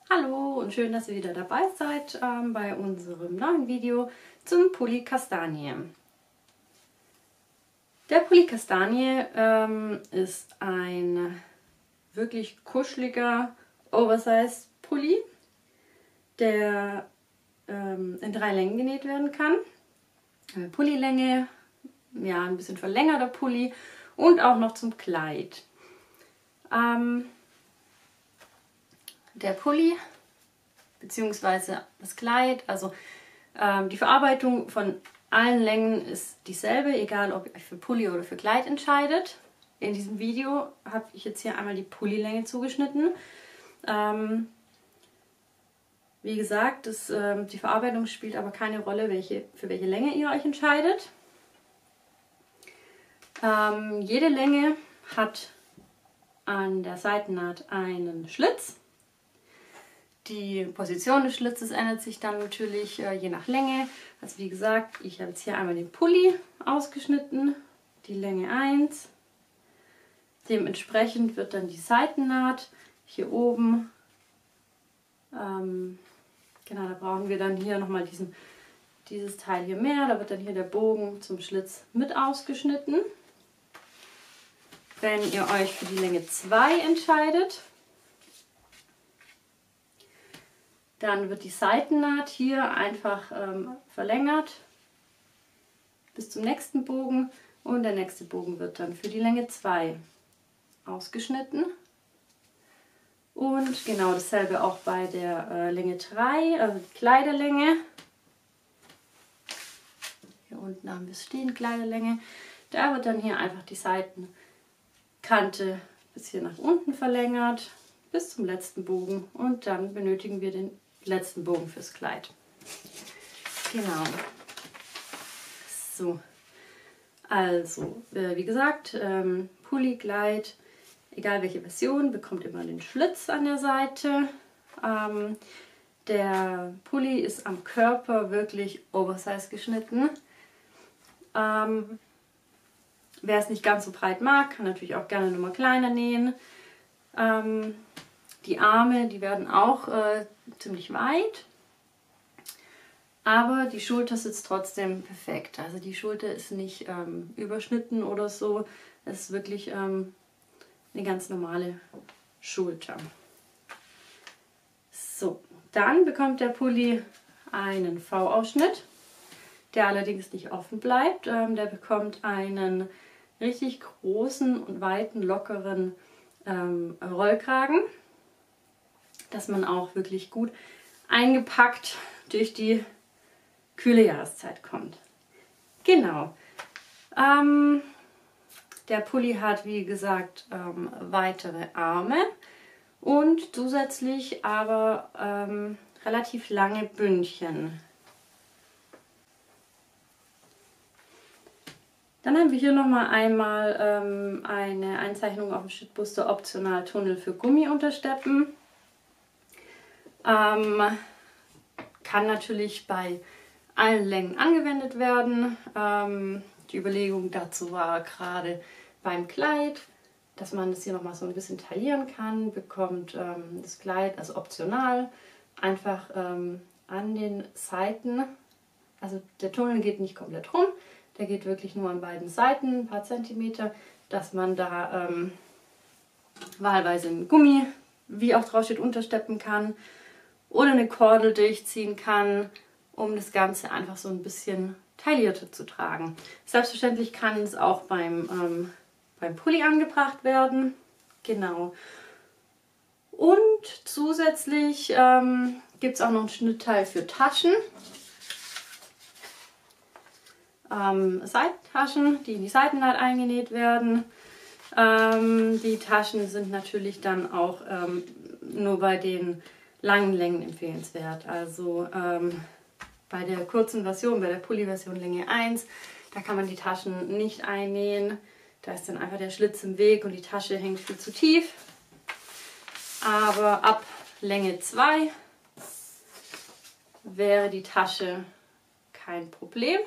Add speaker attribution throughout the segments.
Speaker 1: Hallo und schön, dass ihr wieder dabei seid bei unserem neuen Video zum Pulli Kastanie. Der Pulli Kastanie ist ein wirklich kuscheliger Oversize Pulli, der in 3 Längen genäht werden kann. Pullilänge, ja, ein bisschen verlängerter Pulli und auch noch zum Kleid. Der Pulli bzw. das Kleid, also die Verarbeitung von allen Längen ist dieselbe, egal ob ihr für Pulli oder für Kleid entscheidet. In diesem Video habe ich jetzt hier einmal die Pullilänge zugeschnitten. Wie gesagt, die Verarbeitung spielt aber keine Rolle, für welche Länge ihr euch entscheidet. Jede Länge hat an der Seitennaht einen Schlitz. Die Position des Schlitzes ändert sich dann natürlich je nach Länge. Also wie gesagt, ich habe jetzt hier einmal den Pulli ausgeschnitten, die Länge 1. Dementsprechend wird dann die Seitennaht hier oben, genau, da brauchen wir dann hier nochmal dieses Teil hier mehr. Da wird dann hier der Bogen zum Schlitz mit ausgeschnitten. Wenn ihr euch für die Länge 2 entscheidet, dann wird die Seitennaht hier einfach verlängert bis zum nächsten Bogen und der nächste Bogen wird dann für die Länge 2 ausgeschnitten. Und genau dasselbe auch bei der Länge 3, also die Kleiderlänge. Hier unten haben wir es stehen, Kleiderlänge. Da wird dann hier einfach die Seitenkante bis hier nach unten verlängert, bis zum letzten Bogen. Und dann benötigen wir den letzten Bogen fürs Kleid. Genau. So. Also, wie gesagt, Pulli, Kleid, egal welche Version, bekommt immer den Schlitz an der Seite. Der Pulli ist am Körper wirklich Oversize geschnitten. Wer es nicht ganz so breit mag, kann natürlich auch gerne nochmal kleiner nähen. Die Arme, die werden auch ziemlich weit, aber die Schulter sitzt trotzdem perfekt. Also die Schulter ist nicht überschnitten oder so. Es ist wirklich eine ganz normale Schulter. So, dann bekommt der Pulli einen V-Ausschnitt, der allerdings nicht offen bleibt. Der bekommt einen richtig großen und weiten, lockeren Rollkragen, dass man auch wirklich gut eingepackt durch die kühle Jahreszeit kommt. Genau. Der Pulli hat, wie gesagt, weitere Arme und zusätzlich aber relativ lange Bündchen. Dann haben wir hier nochmal einmal eine Einzeichnung auf dem Schnittmuster, optional Tunnel für Gummiuntersteppen. Kann natürlich bei allen Längen angewendet werden. Die Überlegung dazu war gerade beim Kleid, dass man das hier nochmal so ein bisschen taillieren kann, bekommt das Kleid, also optional, einfach an den Seiten, also der Tunnel geht nicht komplett rum, der geht wirklich nur an beiden Seiten, ein paar Zentimeter, dass man da wahlweise ein Gummi, wie auch drauf steht, untersteppen kann oder eine Kordel durchziehen kann, um das Ganze einfach so ein bisschen taillierter zu tragen. Selbstverständlich kann es auch beim Pulli angebracht werden. Genau. Und zusätzlich gibt es auch noch ein Schnittteil für Taschen. Seitentaschen, die in die Seitennaht eingenäht werden. Die Taschen sind natürlich dann auch nur bei den langen Längen empfehlenswert. Also bei der kurzen Version, bei der Pulli-Version Länge 1, da kann man die Taschen nicht einnähen. Da ist dann einfach der Schlitz im Weg und die Tasche hängt viel zu tief. Aber ab Länge 2 wäre die Tasche kein Problem.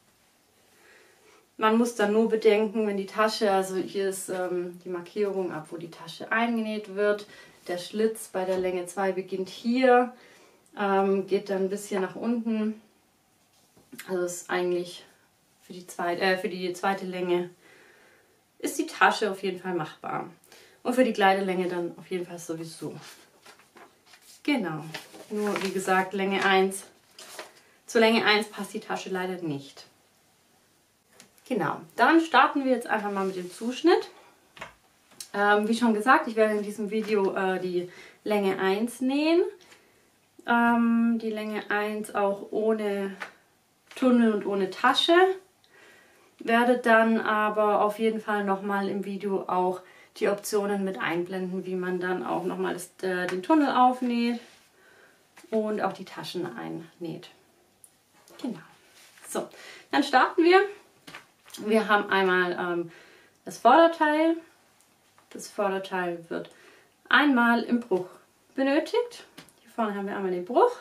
Speaker 1: Man muss dann nur bedenken, wenn die Tasche, also hier ist die Markierung ab, wo die Tasche eingenäht wird, der Schlitz bei der Länge 2 beginnt hier, geht dann ein bisschen nach unten. Also ist eigentlich für die zweite Länge ist die Tasche auf jeden Fall machbar. Und für die Kleidelänge dann auf jeden Fall sowieso. Genau. Nur wie gesagt, Länge 1. Zur Länge 1 passt die Tasche leider nicht. Genau. Dann starten wir jetzt einfach mal mit dem Zuschnitt. Wie schon gesagt, ich werde in diesem Video die Länge 1 nähen. Die Länge 1 auch ohne Tunnel und ohne Tasche. Werde dann aber auf jeden Fall nochmal im Video auch die Optionen mit einblenden, wie man dann auch nochmal den Tunnel aufnäht und auch die Taschen einnäht. Genau. So, dann starten wir. Wir haben einmal das Vorderteil. Das Vorderteil wird einmal im Bruch benötigt. Hier vorne haben wir einmal den Bruch.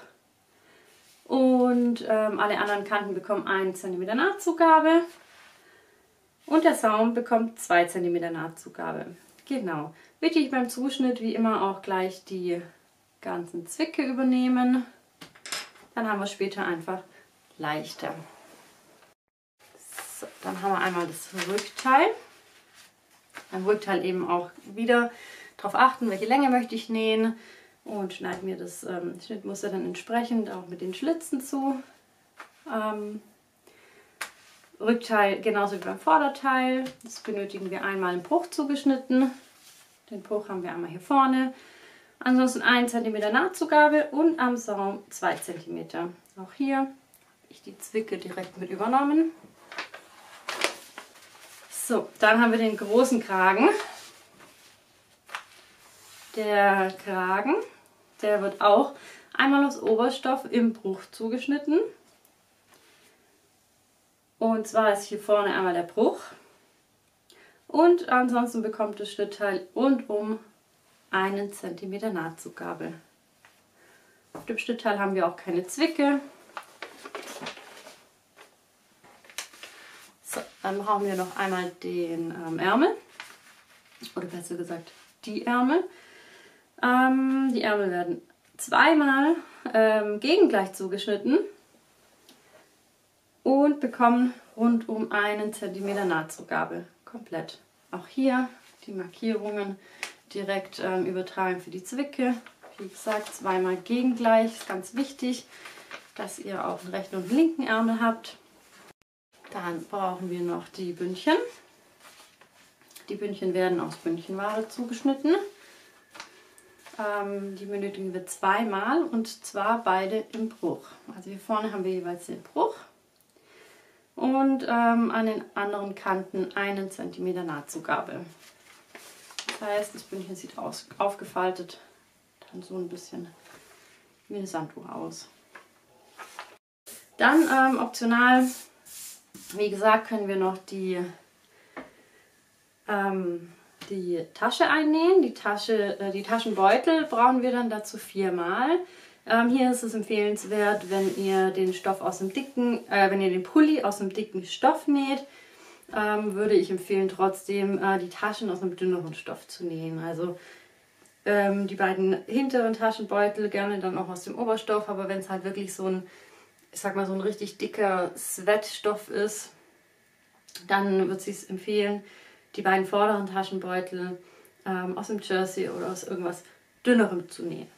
Speaker 1: Und alle anderen Kanten bekommen 1 cm Nahtzugabe. Und der Saum bekommt 2 cm Nahtzugabe. Genau. Wichtig beim Zuschnitt wie immer auch gleich die ganzen Zwicke übernehmen. Dann haben wir später einfach leichter. So, dann haben wir einmal das Rückteil. Beim Rückteil eben auch wieder darauf achten, welche Länge möchte ich nähen. Und schneide mir das Schnittmuster dann entsprechend auch mit den Schlitzen zu. Rückteil genauso wie beim Vorderteil. Das benötigen wir einmal im Bruch zugeschnitten. Den Bruch haben wir einmal hier vorne. Ansonsten 1 cm Nahtzugabe und am Saum 2 cm. Auch hier habe ich die Zwicke direkt mit übernommen. So, dann haben wir den großen Kragen. Der Kragen, der wird auch einmal aus Oberstoff im Bruch zugeschnitten. Und zwar ist hier vorne einmal der Bruch. Und ansonsten bekommt das Schnittteil rundum 1 cm Nahtzugabe. Auf dem Schnittteil haben wir auch keine Zwicke. So, dann brauchen wir noch einmal den Ärmel. Oder besser gesagt die Ärmel. Die Ärmel werden zweimal gegengleich zugeschnitten und bekommen rundum 1 cm Nahtzugabe. Komplett. Auch hier die Markierungen direkt übertragen für die Zwicke. Wie gesagt, zweimal gegengleich. Ist ganz wichtig, dass ihr auch einen rechten und einen linken Ärmel habt. Dann brauchen wir noch die Bündchen. Die Bündchen werden aus Bündchenware zugeschnitten. Die benötigen wir zweimal und zwar beide im Bruch. Also hier vorne haben wir jeweils den Bruch und an den anderen Kanten 1 cm Nahtzugabe. Das heißt, das Bündchen sieht aufgefaltet dann so ein bisschen wie eine Sanduhr aus. Dann optional, wie gesagt, können wir noch die Tasche einnähen. Die Taschenbeutel brauchen wir dann dazu 4-mal. Hier ist es empfehlenswert, wenn ihr den Stoff aus dem wenn ihr den Pulli aus einem dicken Stoff näht, würde ich empfehlen, trotzdem die Taschen aus einem dünneren Stoff zu nähen. Also die beiden hinteren Taschenbeutel gerne dann auch aus dem Oberstoff, aber wenn es halt wirklich so ein, ich sag mal, so ein richtig dicker Sweatstoff ist, dann würde ich es empfehlen, die beiden vorderen Taschenbeutel aus dem Jersey oder aus irgendwas dünnerem zu nähen.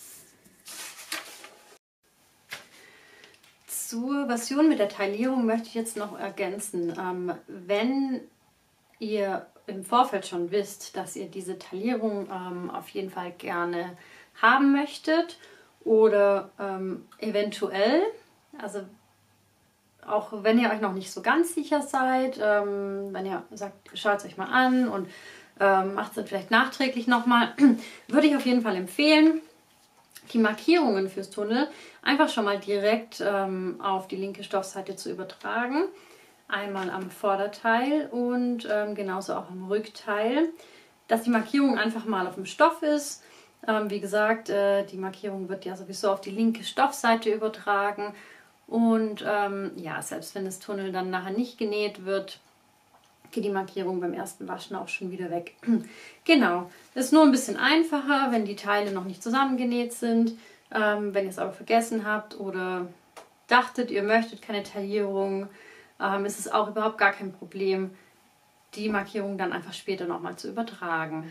Speaker 1: Zur Version mit der Taillierung möchte ich jetzt noch ergänzen, wenn ihr im Vorfeld schon wisst, dass ihr diese Taillierung auf jeden Fall gerne haben möchtet oder eventuell, also auch wenn ihr euch noch nicht so ganz sicher seid, wenn ihr sagt, schaut es euch mal an und macht es dann vielleicht nachträglich nochmal, würde ich auf jeden Fall empfehlen, die Markierungen fürs Tunnel einfach schon mal direkt auf die linke Stoffseite zu übertragen. Einmal am Vorderteil und genauso auch am Rückteil, dass die Markierung einfach mal auf dem Stoff ist. Wie gesagt, die Markierung wird ja sowieso auf die linke Stoffseite übertragen und ja, selbst wenn das Tunnel dann nachher nicht genäht wird, geht die Markierung beim ersten Waschen auch schon wieder weg. Genau, ist nur ein bisschen einfacher, wenn die Teile noch nicht zusammengenäht sind. Wenn ihr es aber vergessen habt oder dachtet, ihr möchtet keine Taillierung, ist es auch überhaupt gar kein Problem, die Markierung dann einfach später nochmal zu übertragen.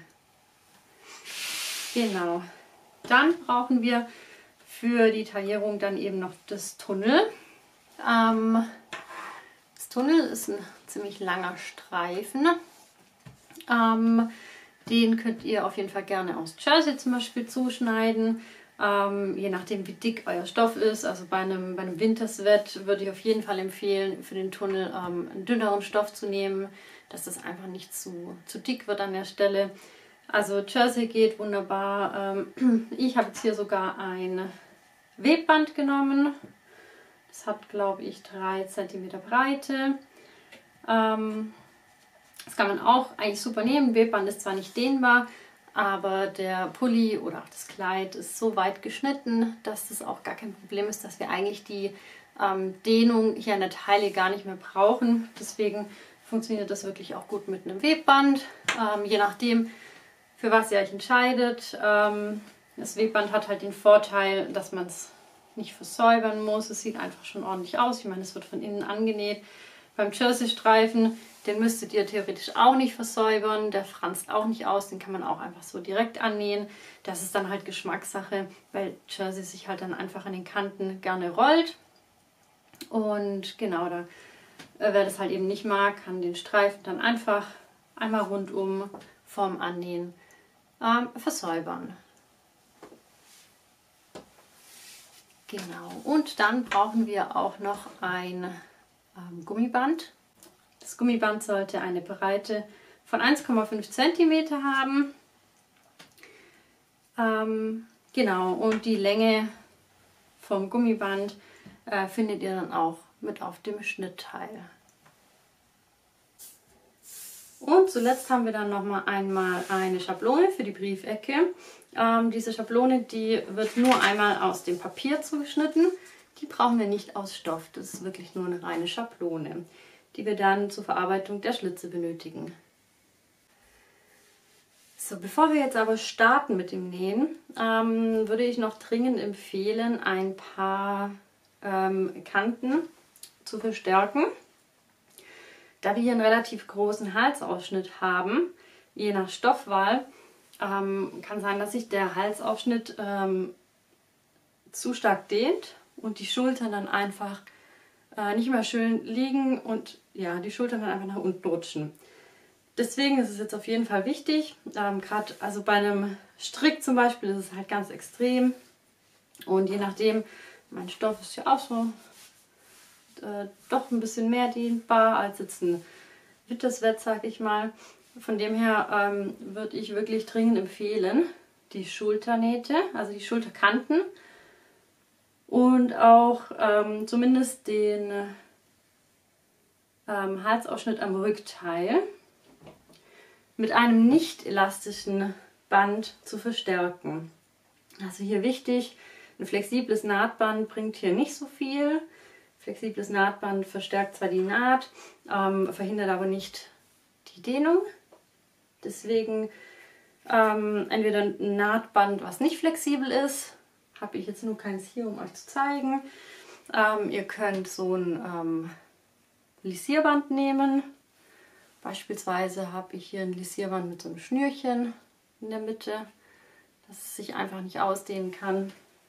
Speaker 1: Genau. Dann brauchen wir für die Taillierung dann eben noch das Tunnel. Das Tunnel ist ein ziemlich langer Streifen. Den könnt ihr auf jeden Fall gerne aus Jersey zum Beispiel zuschneiden. Je nachdem wie dick euer Stoff ist. Also bei einem Wintersweat würde ich auf jeden Fall empfehlen, für den Tunnel einen dünneren Stoff zu nehmen, dass das einfach nicht zu dick wird an der Stelle. Also Jersey geht wunderbar. Ich habe jetzt hier sogar ein Webband genommen. Das hat, glaube ich, 3 cm Breite. Das kann man auch eigentlich super nehmen. Webband ist zwar nicht dehnbar, aber der Pulli oder auch das Kleid ist so weit geschnitten, dass das auch gar kein Problem ist, dass wir eigentlich die Dehnung hier an der Taille gar nicht mehr brauchen. Deswegen funktioniert das wirklich auch gut mit einem Webband. Je nachdem, für was ihr euch entscheidet. Das Webband hat halt den Vorteil, dass man es nicht versäubern muss. Es sieht einfach schon ordentlich aus. Ich meine, es wird von innen angenäht. Beim Jersey-Streifen, den müsstet ihr theoretisch auch nicht versäubern. Der franzt auch nicht aus. Den kann man auch einfach so direkt annähen. Das ist dann halt Geschmackssache, weil Jersey sich halt dann einfach an den Kanten gerne rollt. Und genau, da, wer das halt eben nicht mag, kann den Streifen dann einfach einmal rundum vorm Annähen versäubern. Genau, und dann brauchen wir auch noch ein Gummiband. Das Gummiband sollte eine Breite von 1,5 cm haben. Genau, und die Länge vom Gummiband findet ihr dann auch mit auf dem Schnittteil. Und zuletzt haben wir dann nochmal einmal eine Schablone für die Briefecke. Diese Schablone, die wird nur einmal aus dem Papier zugeschnitten. Die brauchen wir nicht aus Stoff. Das ist wirklich nur eine reine Schablone, die wir dann zur Verarbeitung der Schlitze benötigen. So, bevor wir jetzt aber starten mit dem Nähen, würde ich noch dringend empfehlen, ein paar Kanten zu verstärken. Da wir hier einen relativ großen Halsausschnitt haben, je nach Stoffwahl, kann sein, dass sich der Halsausschnitt zu stark dehnt und die Schultern dann einfach nicht mehr schön liegen und ja, die Schultern dann einfach nach unten rutschen. Deswegen ist es jetzt auf jeden Fall wichtig, gerade also bei einem Strick zum Beispiel ist es halt ganz extrem und je nachdem, mein Stoff ist ja auch so doch ein bisschen mehr dehnbar als jetzt ein Wintersweat, sag ich mal. Von dem her würde ich wirklich dringend empfehlen, die Schulternähte, also die Schulterkanten und auch zumindest den Halsausschnitt am Rückteil mit einem nicht elastischen Band zu verstärken. Also hier wichtig, ein flexibles Nahtband bringt hier nicht so viel. Flexibles Nahtband verstärkt zwar die Naht, verhindert aber nicht die Dehnung. Deswegen entweder ein Nahtband, was nicht flexibel ist, habe ich jetzt nur keins hier, um euch zu zeigen. Ihr könnt so ein Lissierband nehmen. Beispielsweise habe ich hier ein Lissierband mit so einem Schnürchen in der Mitte, dass es sich einfach nicht ausdehnen kann.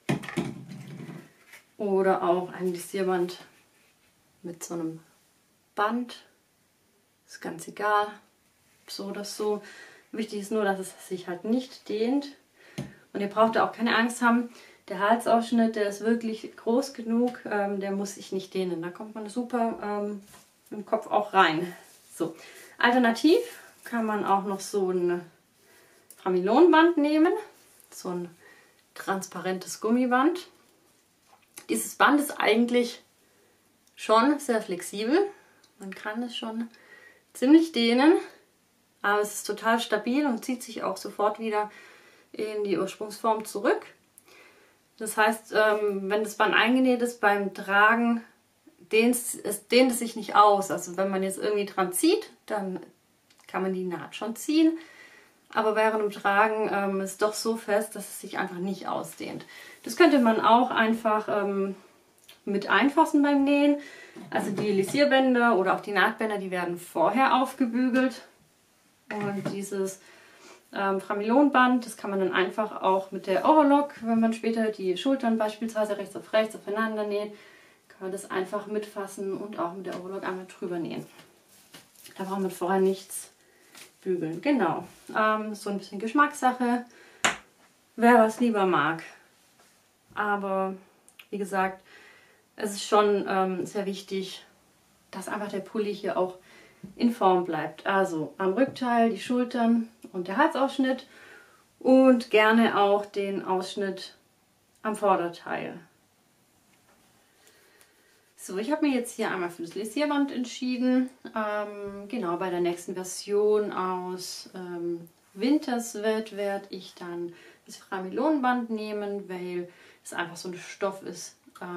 Speaker 1: Oder auch ein Lissierband mit so einem Band. Ist ganz egal, so oder so. Wichtig ist nur, dass es sich halt nicht dehnt. Und ihr braucht da auch keine Angst haben. Der Halsausschnitt, der ist wirklich groß genug, der muss sich nicht dehnen. Da kommt man super im Kopf auch rein. So. Alternativ kann man auch noch so ein Framilonband nehmen. So ein transparentes Gummiband. Dieses Band ist eigentlich schon sehr flexibel. Man kann es schon ziemlich dehnen, aber es ist total stabil und zieht sich auch sofort wieder in die Ursprungsform zurück. Das heißt, wenn das Band eingenäht ist beim Tragen, es dehnt es sich nicht aus. Also wenn man jetzt irgendwie dran zieht, dann kann man die Naht schon ziehen. Aber während dem Tragen ist es doch so fest, dass es sich einfach nicht ausdehnt. Das könnte man auch einfach mit einfassen beim Nähen. Also die Lissierbänder oder auch die Nahtbänder, die werden vorher aufgebügelt. Und dieses Framilonband, das kann man dann einfach auch mit der Overlock, wenn man später die Schultern beispielsweise rechts aufeinander näht, kann man das einfach mitfassen und auch mit der Overlock einmal drüber nähen. Da braucht man vorher nichts bügeln. Genau. So ein bisschen Geschmackssache, wer was lieber mag. Aber wie gesagt, es ist schon sehr wichtig, dass einfach der Pulli hier auch in Form bleibt. Also am Rückteil die Schultern und der Halsausschnitt und gerne auch den Ausschnitt am Vorderteil. So, ich habe mir jetzt hier einmal für das Lissierband entschieden. Genau, bei der nächsten Version aus Wintersweat werde ich dann das Framilonband nehmen, weil es einfach so ein Stoff ist.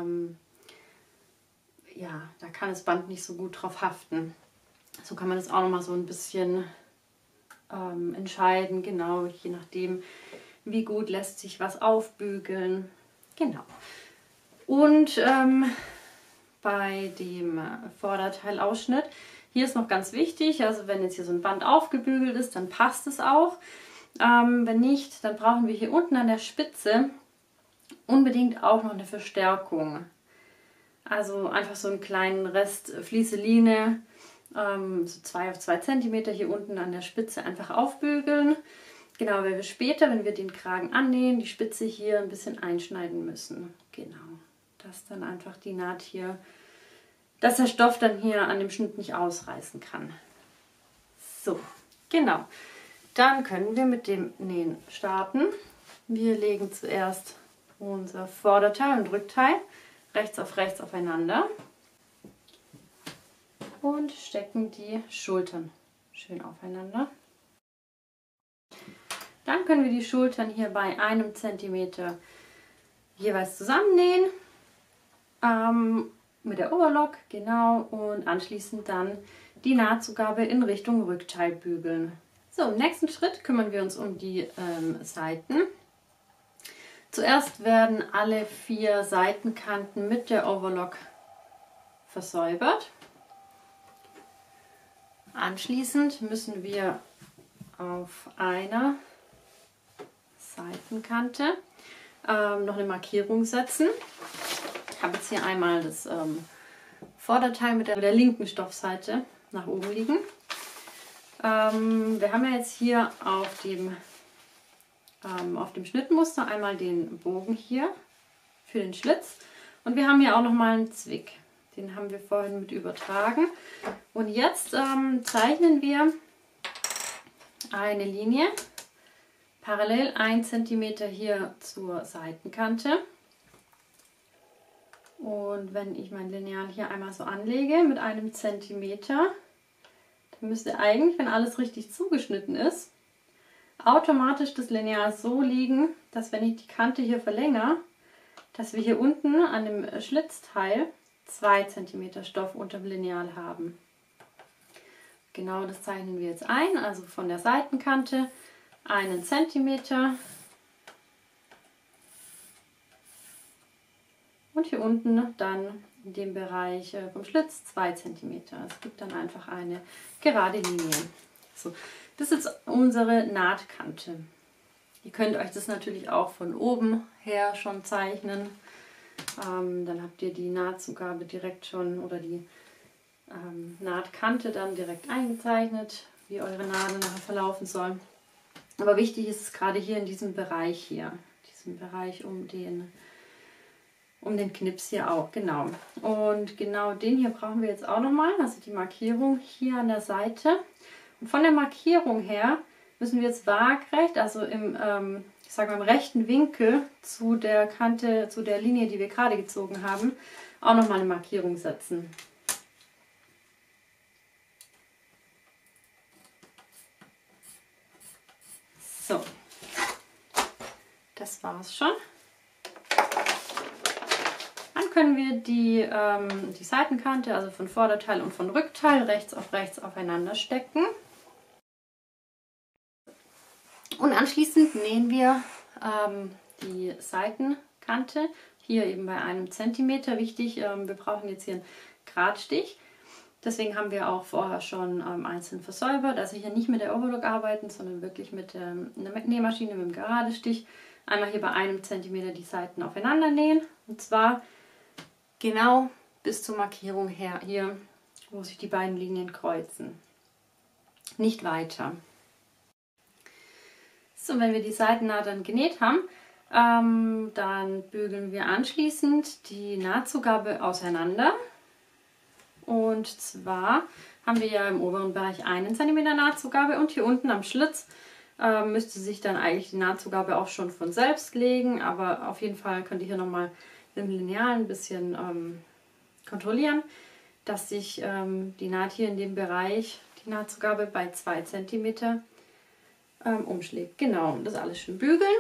Speaker 1: Ja, da kann das Band nicht so gut drauf haften. So kann man das auch noch mal so ein bisschen entscheiden, genau, je nachdem, wie gut lässt sich was aufbügeln. Genau. Und bei dem Vorderteilausschnitt, hier ist noch ganz wichtig, also wenn jetzt hier so ein Band aufgebügelt ist, dann passt es auch. Wenn nicht, dann brauchen wir hier unten an der Spitze unbedingt auch noch eine Verstärkung. Also einfach so einen kleinen Rest Flieseline, so 2 auf 2 cm hier unten an der Spitze einfach aufbügeln. Genau, weil wir später, wenn wir den Kragen annähen, die Spitze hier ein bisschen einschneiden müssen. Genau, dass dann einfach die Naht hier, dass der Stoff dann hier an dem Schnitt nicht ausreißen kann. So, genau. Dann können wir mit dem Nähen starten. Wir legen zuerst unser Vorderteil und Rückteil rechts auf rechts aufeinander und stecken die Schultern schön aufeinander. Dann können wir die Schultern hier bei 1 cm jeweils zusammennähen mit der Overlock, genau, und anschließend dann die Nahtzugabe in Richtung Rückteil bügeln. So, im nächsten Schritt kümmern wir uns um die Seiten. Zuerst werden alle 4 Seitenkanten mit der Overlock versäubert. Anschließend müssen wir auf einer Seitenkante noch eine Markierung setzen. Ich habe jetzt hier einmal das Vorderteil mit der linken Stoffseite nach oben liegen. Wir haben ja jetzt hier auf dem Schnittmuster einmal den Bogen hier für den Schlitz und wir haben hier auch noch mal einen Zwick. Den haben wir vorhin mit übertragen. Und jetzt zeichnen wir eine Linie parallel 1 cm hier zur Seitenkante. Und wenn ich mein Lineal hier einmal so anlege mit 1 cm, dann müsste eigentlich, wenn alles richtig zugeschnitten ist, automatisch das Lineal so liegen, dass wenn ich die Kante hier verlängere, dass wir hier unten an dem Schlitzteil 2 cm Stoff unter dem Lineal haben. Genau das zeichnen wir jetzt ein, also von der Seitenkante 1 cm und hier unten dann in dem Bereich vom Schlitz 2 cm. Es gibt dann einfach eine gerade Linie. So, das ist jetzt unsere Nahtkante. Ihr könnt euch das natürlich auch von oben her schon zeichnen. Dann habt ihr die Nahtzugabe direkt schon oder die Nahtkante dann direkt eingezeichnet, wie eure Nadel nachher verlaufen soll. Aber wichtig ist es gerade hier in diesem Bereich hier, diesem Bereich um den Knips hier auch, genau. Und genau den hier brauchen wir jetzt auch nochmal, also die Markierung hier an der Seite. Und von der Markierung her müssen wir jetzt waagrecht, also im, ich sage mal im rechten Winkel zu der Kante, zu der Linie, die wir gerade gezogen haben, auch nochmal eine Markierung setzen. So, das war's schon. Dann können wir die Seitenkante, also von Vorderteil und von Rückteil, rechts auf rechts aufeinander stecken. Und anschließend nähen wir die Seitenkante, hier eben bei 1 cm. Wichtig, wir brauchen jetzt hier einen Gradstich. Deswegen haben wir auch vorher schon einzeln versäubert. Also hier nicht mit der Overlock arbeiten, sondern wirklich mit der Nähmaschine, mit dem Geradestich. Einmal hier bei 1 cm die Seiten aufeinander nähen. Und zwar genau bis zur Markierung her, hier, wo sich die beiden Linien kreuzen. Nicht weiter. So, wenn wir die Seitennaht dann genäht haben, dann bügeln wir anschließend die Nahtzugabe auseinander. Und zwar haben wir ja im oberen Bereich 1 cm Nahtzugabe und hier unten am Schlitz müsste sich dann eigentlich die Nahtzugabe auch schon von selbst legen. Aber auf jeden Fall könnt ihr hier nochmal im Lineal ein bisschen kontrollieren, dass sich die Naht hier in dem Bereich, die Nahtzugabe bei 2 cm umschlägt. Genau, das alles schön bügeln.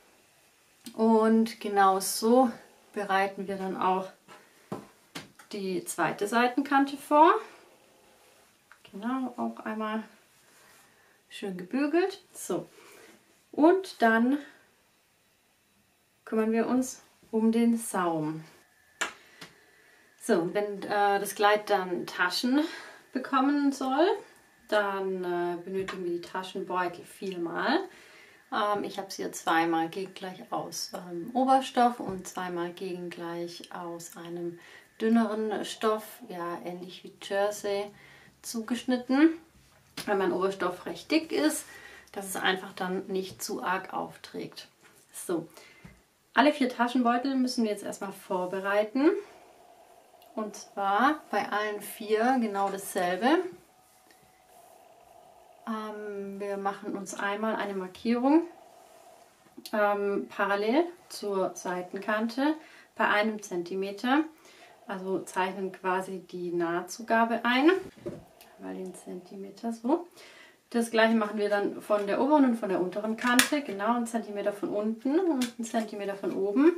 Speaker 1: Und genau so bereiten wir dann auch die zweite Seitenkante vor. Genau, auch einmal schön gebügelt. So, und dann kümmern wir uns um den Saum. So, wenn das Kleid dann Taschen bekommen soll, dann benötigen wir die Taschenbeutel viermal. Ich habe sie hier zweimal gegengleich aus Oberstoff und zweimal gegengleich aus einem dünneren Stoff, ja ähnlich wie Jersey, zugeschnitten, weil mein Oberstoff recht dick ist, dass es einfach dann nicht zu arg aufträgt. So, alle 4 Taschenbeutel müssen wir jetzt erstmal vorbereiten. Und zwar bei allen 4 genau dasselbe. Wir machen uns einmal eine Markierung parallel zur Seitenkante bei 1 cm. Also zeichnen quasi die Nahtzugabe ein. Mal den Zentimeter so. Das gleiche machen wir dann von der oberen und von der unteren Kante. Genau 1 cm von unten und 1 cm von oben.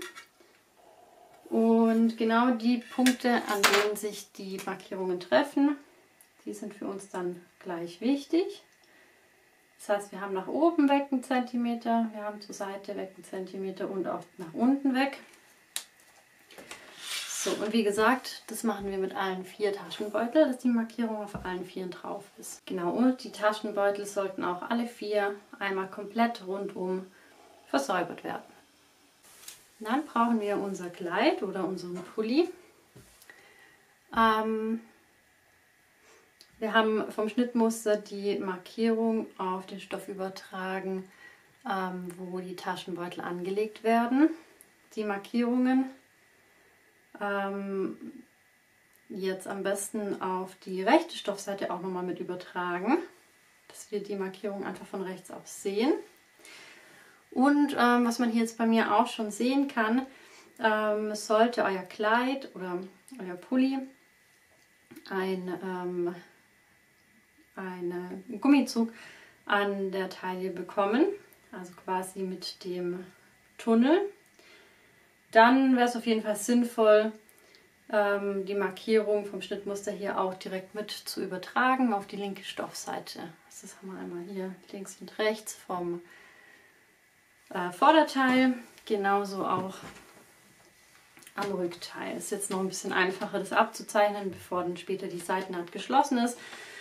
Speaker 1: Und genau die Punkte, an denen sich die Markierungen treffen, die sind für uns dann gleich wichtig. Das heißt, wir haben nach oben weg 1 cm, wir haben zur Seite weg 1 cm und auch nach unten weg. So, und wie gesagt, das machen wir mit allen 4 Taschenbeuteln, dass die Markierung auf allen 4 drauf ist. Genau, und die Taschenbeutel sollten auch alle 4 einmal komplett rundum versäubert werden. Dann brauchen wir unser Kleid oder unseren Pulli. Wir haben vom Schnittmuster die Markierung auf den Stoff übertragen, wo die Taschenbeutel angelegt werden. Die Markierungen jetzt am besten auf die rechte Stoffseite auch nochmal mit übertragen, dass wir die Markierung einfach von rechts auf sehen. Und was man hier jetzt bei mir auch schon sehen kann, sollte euer Kleid oder euer Pulli einen Gummizug an der Taille bekommen, also quasi mit dem Tunnel, dann wäre es auf jeden Fall sinnvoll, die Markierung vom Schnittmuster hier auch direkt mit zu übertragen auf die linke Stoffseite. Das haben wir einmal hier links und rechts vom Vorderteil, genauso auch am Rückteil. Ist jetzt noch ein bisschen einfacher, das abzuzeichnen, bevor dann später die Seitennaht geschlossen ist.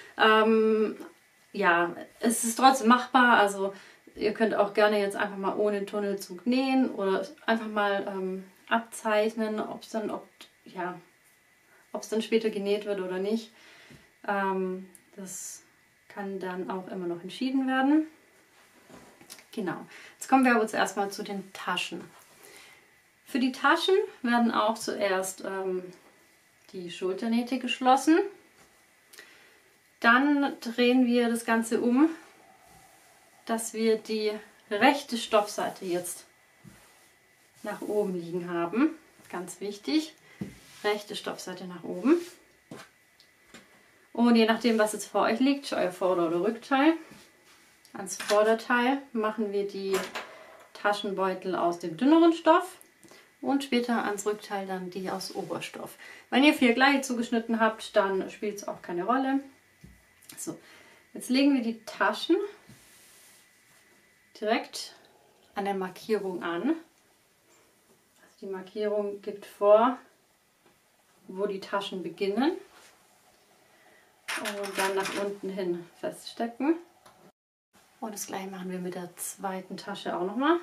Speaker 1: Ja, es ist trotzdem machbar, also ihr könnt auch gerne jetzt einfach mal ohne Tunnelzug nähen oder einfach mal abzeichnen, ob es dann später genäht wird oder nicht. Das kann dann auch immer noch entschieden werden. Genau, jetzt kommen wir aber zuerst mal zu den Taschen. Für die Taschen werden auch zuerst die Schulternähte geschlossen. Dann drehen wir das Ganze um, dass wir die rechte Stoffseite jetzt nach oben liegen haben. Ganz wichtig, rechte Stoffseite nach oben. Und je nachdem, was jetzt vor euch liegt, euer Vorder- oder Rückteil, ans Vorderteil machen wir die Taschenbeutel aus dem dünneren Stoff und später ans Rückteil dann die aus Oberstoff. Wenn ihr 4 gleich zugeschnitten habt, dann spielt es auch keine Rolle. So, jetzt legen wir die Taschen direkt an der Markierung an. Also die Markierung gibt vor, wo die Taschen beginnen und dann nach unten hin feststecken. Und das gleiche machen wir mit der zweiten Tasche auch nochmal.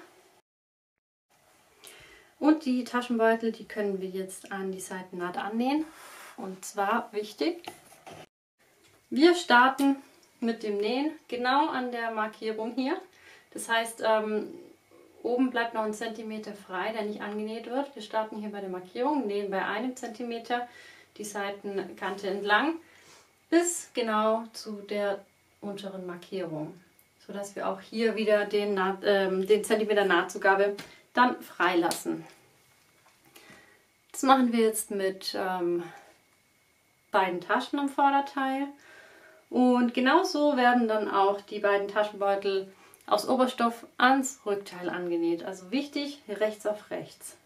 Speaker 1: Und die Taschenbeutel, die können wir jetzt an die Seitennaht annähen. Und zwar wichtig, wir starten mit dem Nähen genau an der Markierung hier. Das heißt, oben bleibt noch ein Zentimeter frei, der nicht angenäht wird. Wir starten hier bei der Markierung, nähen bei 1 Zentimeter die Seitenkante entlang bis genau zu der unteren Markierung, sodass wir auch hier wieder den Zentimeter Nahtzugabe dann freilassen. Das machen wir jetzt mit beiden Taschen am Vorderteil. Und genauso werden dann auch die beiden Taschenbeutel aus Oberstoff ans Rückteil angenäht. Also wichtig, rechts auf rechts.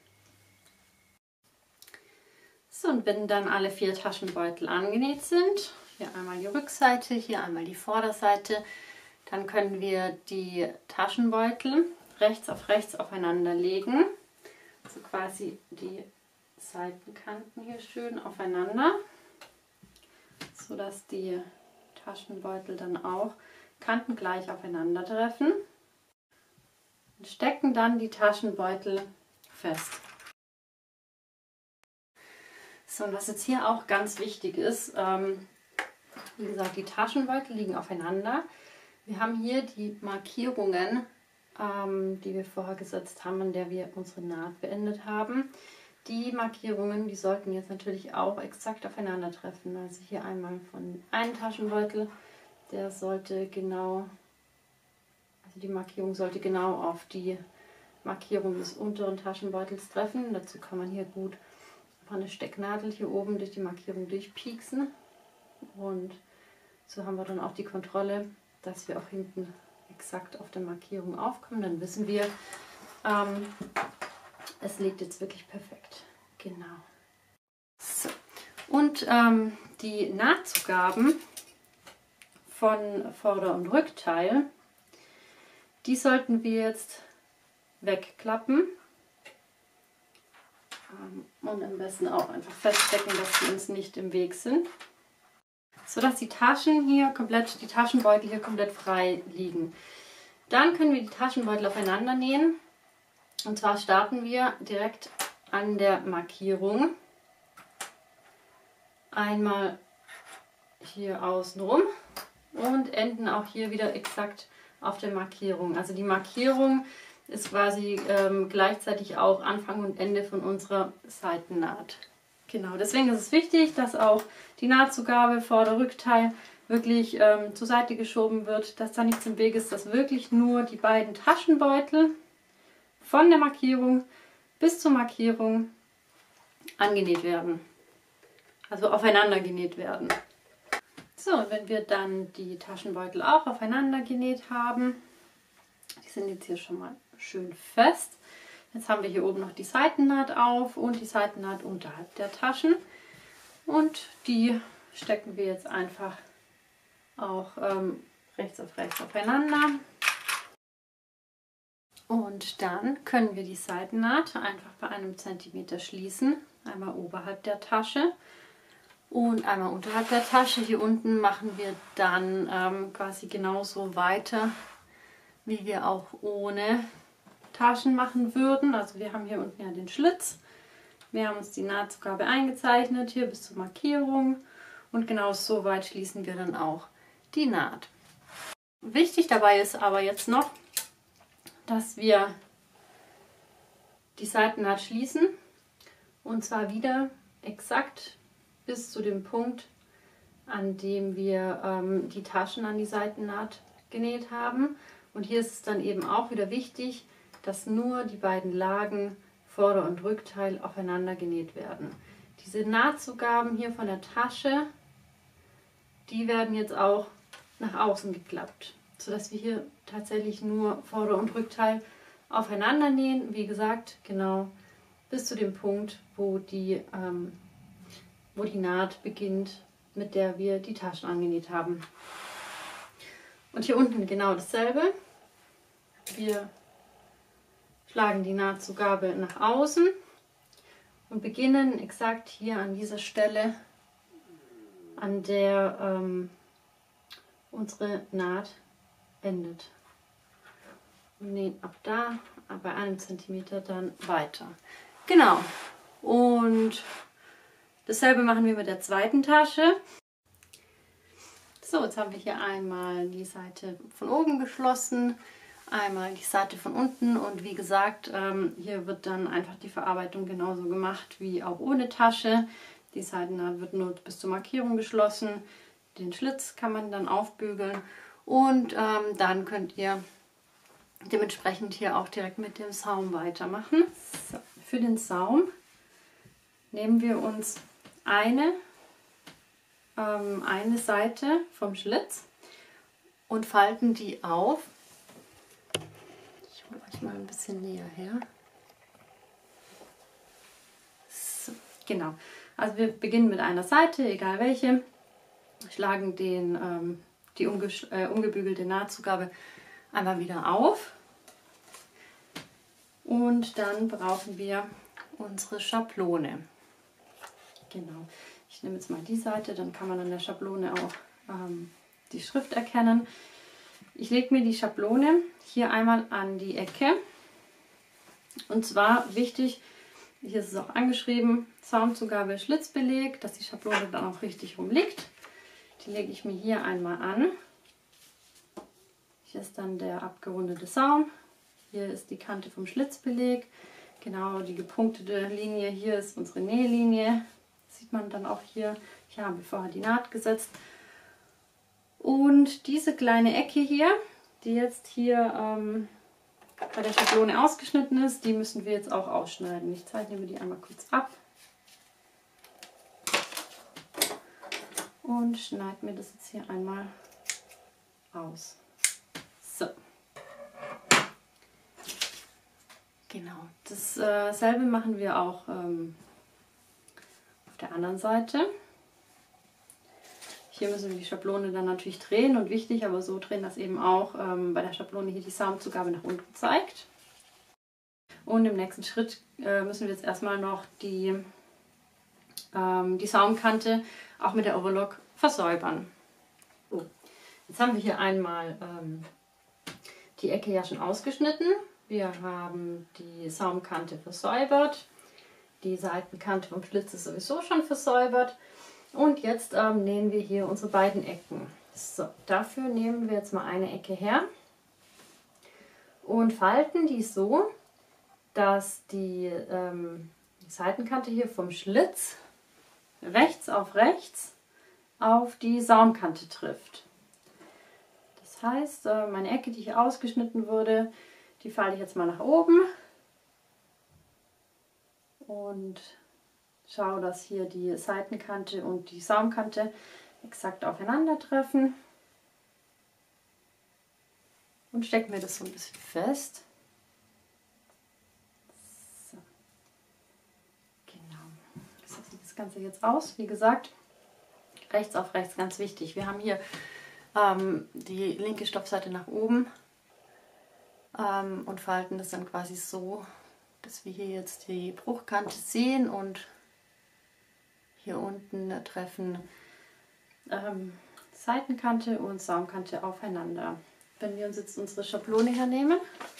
Speaker 1: So, und wenn dann alle 4 Taschenbeutel angenäht sind, hier einmal die Rückseite, hier einmal die Vorderseite, dann können wir die Taschenbeutel rechts auf rechts aufeinander legen. Also quasi die Seitenkanten hier schön aufeinander, sodass die Taschenbeutel dann auch kantengleich aufeinander treffen und stecken dann die Taschenbeutel fest. So, und was jetzt hier auch ganz wichtig ist, wie gesagt, die Taschenbeutel liegen aufeinander. Wir haben hier die Markierungen, die wir vorher gesetzt haben, an der wir unsere Naht beendet haben. Die Markierungen, die sollten jetzt natürlich auch exakt aufeinander treffen. Also hier einmal von einem Taschenbeutel, der sollte genau, also die Markierung sollte genau auf die Markierung des unteren Taschenbeutels treffen. Dazu kann man hier gut eine Stecknadel hier oben durch die Markierung durchpieksen. Und so haben wir dann auch die Kontrolle, dass wir auch hinten exakt auf der Markierung aufkommen. Dann wissen wir, es liegt jetzt wirklich perfekt. Genau. So. Und die Nahtzugaben von Vorder- und Rückteil, die sollten wir jetzt wegklappen und am besten auch einfach feststecken, dass sie uns nicht im Weg sind, sodass die Taschen hier komplett, die Taschenbeutel hier komplett frei liegen. Dann können wir die Taschenbeutel aufeinander nähen. Und zwar starten wir direkt an der Markierung. Einmal hier außen rum und enden auch hier wieder exakt auf der Markierung. Also die Markierung ist quasi gleichzeitig auch Anfang und Ende von unserer Seitennaht. Genau, deswegen ist es wichtig, dass auch die Nahtzugabe Vorder-Rückteil wirklich zur Seite geschoben wird, dass da nichts im Weg ist, dass wirklich nur die beiden Taschenbeutel von der Markierung bis zur Markierung angenäht werden. Also aufeinander genäht werden. So, und wenn wir dann die Taschenbeutel auch aufeinander genäht haben, die sind jetzt hier schon mal schön fest. Jetzt haben wir hier oben noch die Seitennaht auf und die Seitennaht unterhalb der Taschen. Und die stecken wir jetzt einfach auch rechts auf rechts aufeinander. Und dann können wir die Seitennaht einfach bei 1 Zentimeter schließen. Einmal oberhalb der Tasche und einmal unterhalb der Tasche. Hier unten machen wir dann quasi genauso weiter, wie wir auch ohne Taschen machen würden. Also wir haben hier unten ja den Schlitz. Wir haben uns die Nahtzugabe eingezeichnet, hier bis zur Markierung. Und genau so weit schließen wir dann auch die Naht. Wichtig dabei ist aber jetzt noch, dass wir die Seitennaht schließen. Und zwar wieder exakt bis zu dem Punkt, an dem wir die Taschen an die Seitennaht genäht haben. Und hier ist es dann eben auch wieder wichtig, dass nur die beiden Lagen Vorder- und Rückteil aufeinander genäht werden. Diese Nahtzugaben hier von der Tasche, die werden jetzt auch nach außen geklappt, sodass wir hier tatsächlich nur Vorder- und Rückteil aufeinander nähen. Wie gesagt, genau bis zu dem Punkt, wo die Naht beginnt, mit der wir die Taschen angenäht haben. Und hier unten genau dasselbe. Wir schlagen die Nahtzugabe nach außen und beginnen exakt hier an dieser Stelle, an der unsere Naht endet. Und nähen ab da, bei 1 cm dann weiter. Genau. Und dasselbe machen wir mit der zweiten Tasche. So, jetzt haben wir hier einmal die Seite von oben geschlossen, einmal die Seite von unten und wie gesagt, hier wird dann einfach die Verarbeitung genauso gemacht wie auch ohne Tasche. Die Seitennaht wird nur bis zur Markierung geschlossen, den Schlitz kann man dann aufbügeln und dann könnt ihr dementsprechend hier auch direkt mit dem Saum weitermachen. So, für den Saum nehmen wir uns eine Seite vom Schlitz und falten die auf. Ich hole euch mal ein bisschen näher her. So, genau. Also wir beginnen mit einer Seite, egal welche, schlagen die umgebügelte Nahtzugabe einmal wieder auf und dann brauchen wir unsere Schablone. Genau. Ich nehme jetzt mal die Seite, dann kann man an der Schablone auch die Schrift erkennen. Ich lege mir die Schablone hier einmal an die Ecke. Und zwar wichtig, hier ist es auch angeschrieben, Saumzugabe Schlitzbeleg, dass die Schablone dann auch richtig rum liegt. Die lege ich mir hier einmal an. Hier ist dann der abgerundete Saum. Hier ist die Kante vom Schlitzbeleg. Genau, die gepunktete Linie hier ist unsere Nählinie. Sieht man dann auch hier. Hier haben wir vorher die Naht gesetzt. Und diese kleine Ecke hier, die jetzt hier bei der Schablone ausgeschnitten ist, die müssen wir jetzt auch ausschneiden. Ich zeichne mir die einmal kurz ab. Und schneide mir das jetzt hier einmal aus. So. Genau, dasselbe machen wir auch auf der anderen Seite. Hier müssen wir die Schablone dann natürlich drehen und wichtig, aber so drehen, dass eben auch bei der Schablone hier die Saumzugabe nach unten zeigt. Und im nächsten Schritt müssen wir jetzt erstmal noch die Saumkante auch mit der Overlock versäubern. So. Jetzt haben wir hier einmal die Ecke ja schon ausgeschnitten. Wir haben die Saumkante versäubert. Die Seitenkante vom Schlitz ist sowieso schon versäubert. Und jetzt nähen wir hier unsere beiden Ecken. So, dafür nehmen wir jetzt mal eine Ecke her und falten die so, dass die Seitenkante hier vom Schlitz rechts auf die Saumkante trifft. Das heißt, meine Ecke, die hier ausgeschnitten wurde, die falte ich jetzt mal nach oben und schaue, dass hier die Seitenkante und die Saumkante exakt aufeinandertreffen und stecke mir das so ein bisschen fest. So. Genau. So sieht das Ganze jetzt aus. Wie gesagt, rechts auf rechts, ganz wichtig. Wir haben hier die linke Stoffseite nach oben und falten das dann quasi so, dass wir hier jetzt die Bruchkante sehen und hier unten treffen Seitenkante und Saumkante aufeinander. Wenn wir uns jetzt unsere Schablone hernehmen,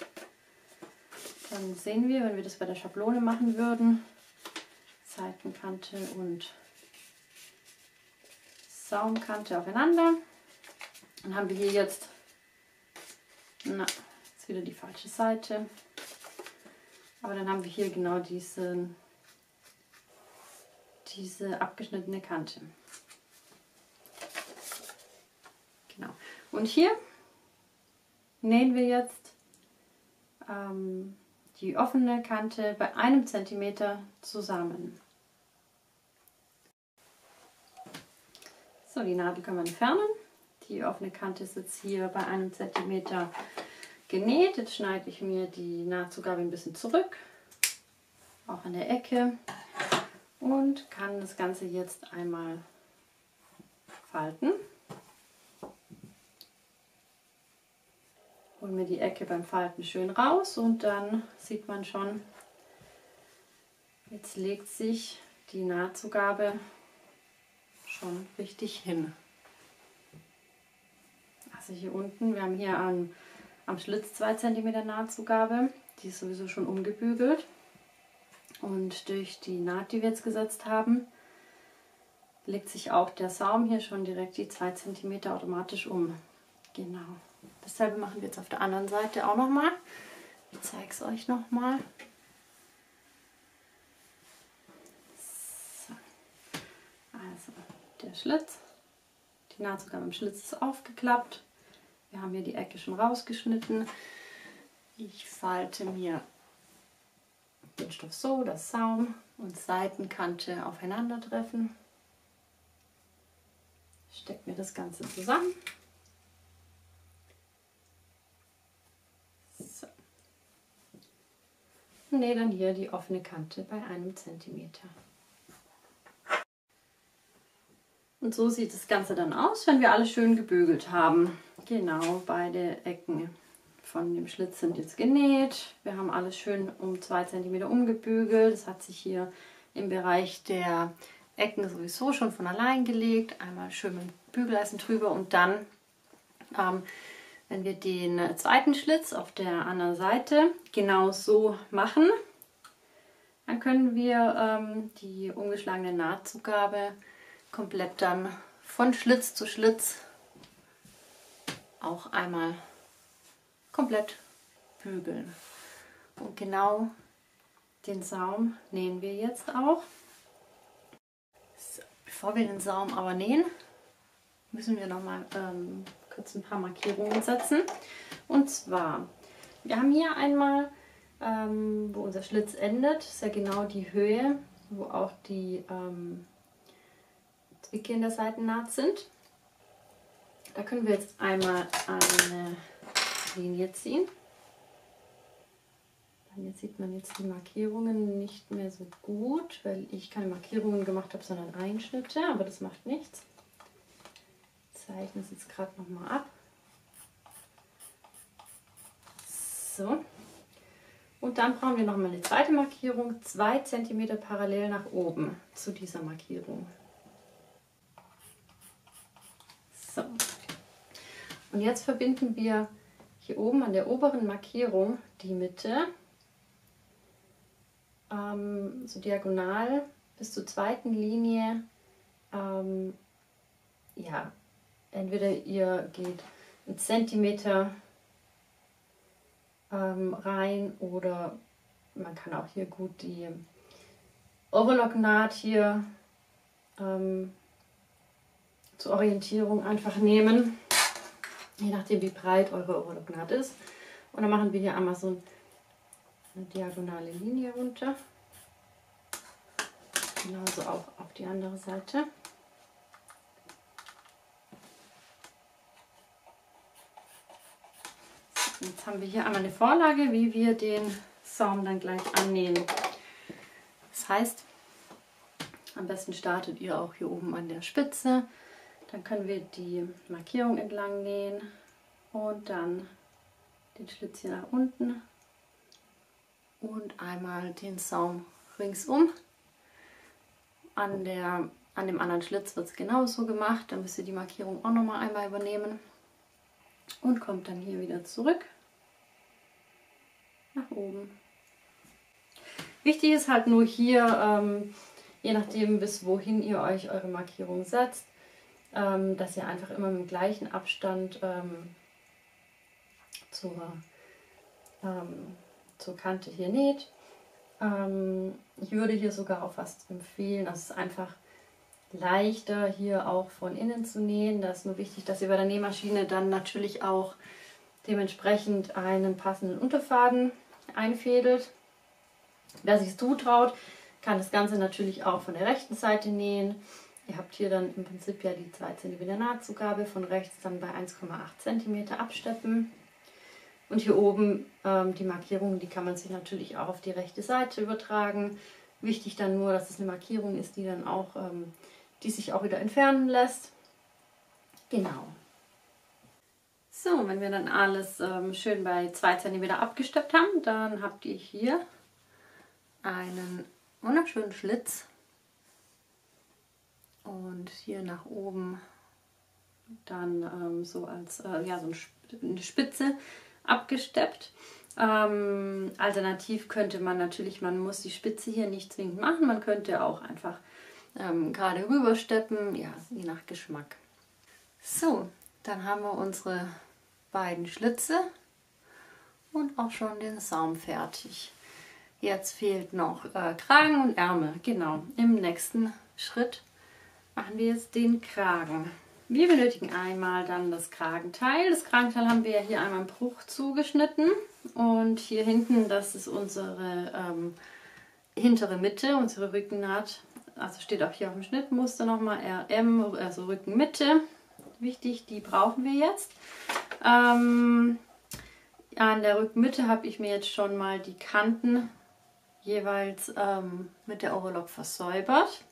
Speaker 1: dann sehen wir, wenn wir das bei der Schablone machen würden, Seitenkante und Saumkante aufeinander. Dann haben wir hier jetzt, jetzt wieder die falsche Seite, aber dann haben wir hier genau diese abgeschnittene Kante. Genau. Und hier nähen wir jetzt die offene Kante bei 1 cm zusammen. So, die Nadel können wir entfernen. Die offene Kante ist jetzt hier bei 1 cm genäht. Jetzt schneide ich mir die Nahtzugabe ein bisschen zurück auch an der Ecke und kann das Ganze jetzt einmal falten. Holen wir die Ecke beim Falten schön raus und dann sieht man schon, jetzt legt sich die Nahtzugabe schon richtig hin. Also hier unten, wir haben hier am Schlitz 2 cm Nahtzugabe, die ist sowieso schon umgebügelt. Und durch die Naht, die wir jetzt gesetzt haben, legt sich auch der Saum hier schon direkt die 2 cm automatisch um. Genau. Dasselbe machen wir jetzt auf der anderen Seite auch nochmal. Ich zeige es euch nochmal. So. Also der Schlitz, die Nahtzugabe im Schlitz ist aufgeklappt. Wir haben hier die Ecke schon rausgeschnitten. Ich falte mir den Stoff so, dass Saum und Seitenkante aufeinandertreffen. Stecke mir das Ganze zusammen. So. Und nähe dann hier die offene Kante bei 1 cm. Und so sieht das Ganze dann aus, wenn wir alles schön gebügelt haben. Genau, beide Ecken von dem Schlitz sind jetzt genäht. Wir haben alles schön um 2 cm umgebügelt. Das hat sich hier im Bereich der Ecken sowieso schon von allein gelegt. Einmal schön mit dem Bügeleisen drüber und dann, wenn wir den zweiten Schlitz auf der anderen Seite genau so machen, dann können wir die umgeschlagene Nahtzugabe komplett dann von Schlitz zu Schlitz auch einmal komplett bügeln. Und genau den Saum nähen wir jetzt auch. So, bevor wir den Saum aber nähen, müssen wir noch mal kurz ein paar Markierungen setzen. Und zwar, wir haben hier einmal, wo unser Schlitz endet, ist ja genau die Höhe, wo auch die Zwicke in der Seitennaht sind. Da können wir jetzt einmal eine Linie ziehen. Hier sieht man jetzt die Markierungen nicht mehr so gut, weil ich keine Markierungen gemacht habe, sondern Einschnitte, aber das macht nichts. Ich zeichne es jetzt gerade nochmal ab. So. Und dann brauchen wir nochmal eine zweite Markierung, 2 cm parallel nach oben zu dieser Markierung. So. Und jetzt verbinden wir hier oben an der oberen Markierung die Mitte so diagonal bis zur zweiten Linie. Ja, entweder ihr geht 1 cm rein oder man kann auch hier gut die Overlock-Naht hier zur Orientierung einfach nehmen, je nachdem wie breit eure Overlock-Naht ist. Und dann machen wir hier einmal so eine diagonale Linie runter. Genauso auch auf die andere Seite. Jetzt haben wir hier einmal eine Vorlage, wie wir den Saum dann gleich annähen. Das heißt, am besten startet ihr auch hier oben an der Spitze. Dann können wir die Markierung entlang nähen und dann den Schlitz hier nach unten und einmal den Saum ringsum. An dem anderen Schlitz wird es genauso gemacht. Dann müsst ihr die Markierung auch nochmal einmal übernehmen und kommt dann hier wieder zurück nach oben. Wichtig ist halt nur hier, je nachdem bis wohin ihr euch eure Markierung setzt, dass ihr einfach immer mit dem gleichen Abstand zur Kante hier näht. Ich würde hier sogar auch fast empfehlen, also es ist einfach leichter hier auch von innen zu nähen. Da ist nur wichtig, dass ihr bei der Nähmaschine dann natürlich auch dementsprechend einen passenden Unterfaden einfädelt. Wer sich es zutraut, kann das Ganze natürlich auch von der rechten Seite nähen. Ihr habt hier dann im Prinzip ja die 2 cm Nahtzugabe, von rechts dann bei 1,8 cm absteppen. Und hier oben die Markierung, die kann man sich natürlich auch auf die rechte Seite übertragen. Wichtig dann nur, dass es eine Markierung ist, die dann auch, die sich auch wieder entfernen lässt. Genau. So, wenn wir dann alles schön bei 2 cm abgesteppt haben, dann habt ihr hier einen wunderschönen Schlitz und hier nach oben dann so als ja, so eine Spitze abgesteppt. Alternativ könnte man natürlich, man muss die Spitze hier nicht zwingend machen, man könnte auch einfach gerade rübersteppen, ja, je nach Geschmack. So, dann haben wir unsere beiden Schlitze und auch schon den Saum fertig. Jetzt fehlt noch Kragen und Ärmel. Genau, im nächsten Schritt machen wir jetzt den Kragen. Wir benötigen einmal dann das Kragenteil. Das Kragenteil haben wir ja hier einmal im Bruch zugeschnitten. Und hier hinten, das ist unsere hintere Mitte, unsere Rückennaht. Also steht auch hier auf dem Schnittmuster nochmal RM, also Rückenmitte. Wichtig, die brauchen wir jetzt. An der Rückenmitte habe ich mir jetzt schon mal die Kanten jeweils mit der Overlock versäubert.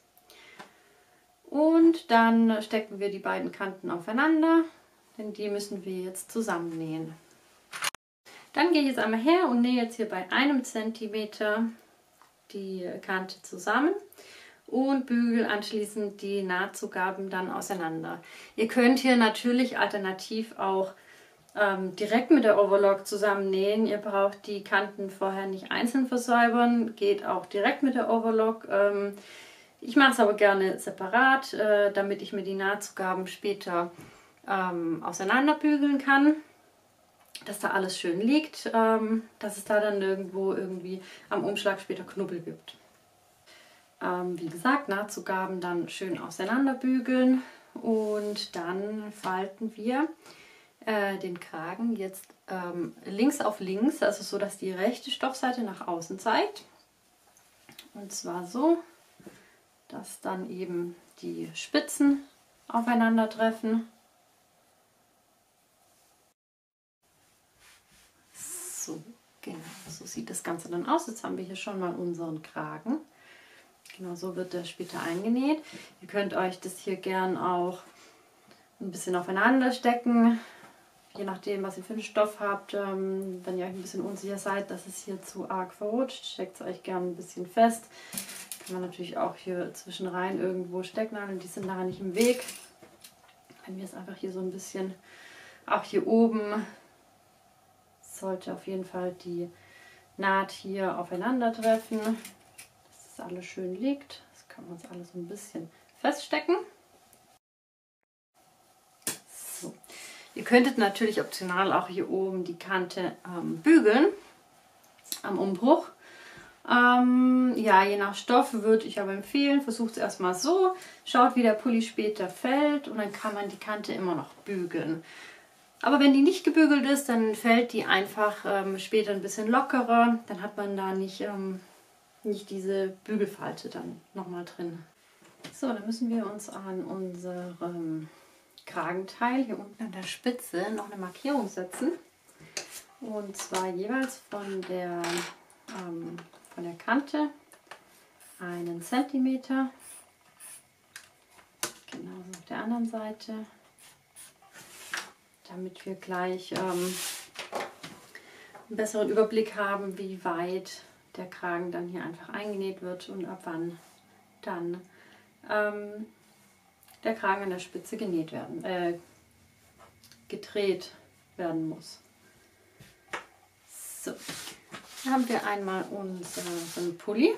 Speaker 1: Und dann stecken wir die beiden Kanten aufeinander, denn die müssen wir jetzt zusammennähen. Dann gehe ich jetzt einmal her und nähe jetzt hier bei 1 cm die Kante zusammen und bügel anschließend die Nahtzugaben dann auseinander. Ihr könnt hier natürlich alternativ auch direkt mit der Overlock zusammennähen. Ihr braucht die Kanten vorher nicht einzeln versäubern, geht auch direkt mit der Overlock. Ich mache es aber gerne separat, damit ich mir die Nahtzugaben später auseinanderbügeln kann, dass da alles schön liegt, dass es da dann nirgendwo irgendwie am Umschlag später Knubbel gibt. Wie gesagt, Nahtzugaben dann schön auseinanderbügeln und dann falten wir den Kragen jetzt links auf links, also so, dass die rechte Stoffseite nach außen zeigt. Und zwar so, dass dann eben die Spitzen aufeinandertreffen. So, genau, so sieht das Ganze dann aus. Jetzt haben wir hier schon mal unseren Kragen. Genau so wird der später eingenäht. Ihr könnt euch das hier gern auch ein bisschen aufeinander stecken, je nachdem, was ihr für einen Stoff habt. Wenn ihr euch ein bisschen unsicher seid, dass es hier zu arg verrutscht, steckt es euch gern ein bisschen fest. Kann man natürlich auch hier zwischen rein irgendwo Stecknadeln, die sind nachher nicht im Weg. Wenn wir es einfach hier so ein bisschen, auch hier oben, sollte auf jeden Fall die Naht hier aufeinandertreffen, dass das alles schön liegt. Das können wir uns alles so ein bisschen feststecken. So. Ihr könntet natürlich optional auch hier oben die Kante bügeln am Umbruch. Ja, je nach Stoff würde ich aber empfehlen, versucht es erstmal so, schaut wie der Pulli später fällt und dann kann man die Kante immer noch bügeln. Aber wenn die nicht gebügelt ist, dann fällt die einfach später ein bisschen lockerer, dann hat man da nicht diese Bügelfalte dann nochmal drin. So, dann müssen wir uns an unserem Kragenteil hier unten an der Spitze noch eine Markierung setzen. Und zwar jeweils von der Kante 1 cm, genauso auf der anderen Seite, damit wir gleich einen besseren Überblick haben, wie weit der Kragen dann hier einfach eingenäht wird und ab wann dann der Kragen an der Spitze gedreht werden muss. So. Hier haben wir einmal unseren Pulli.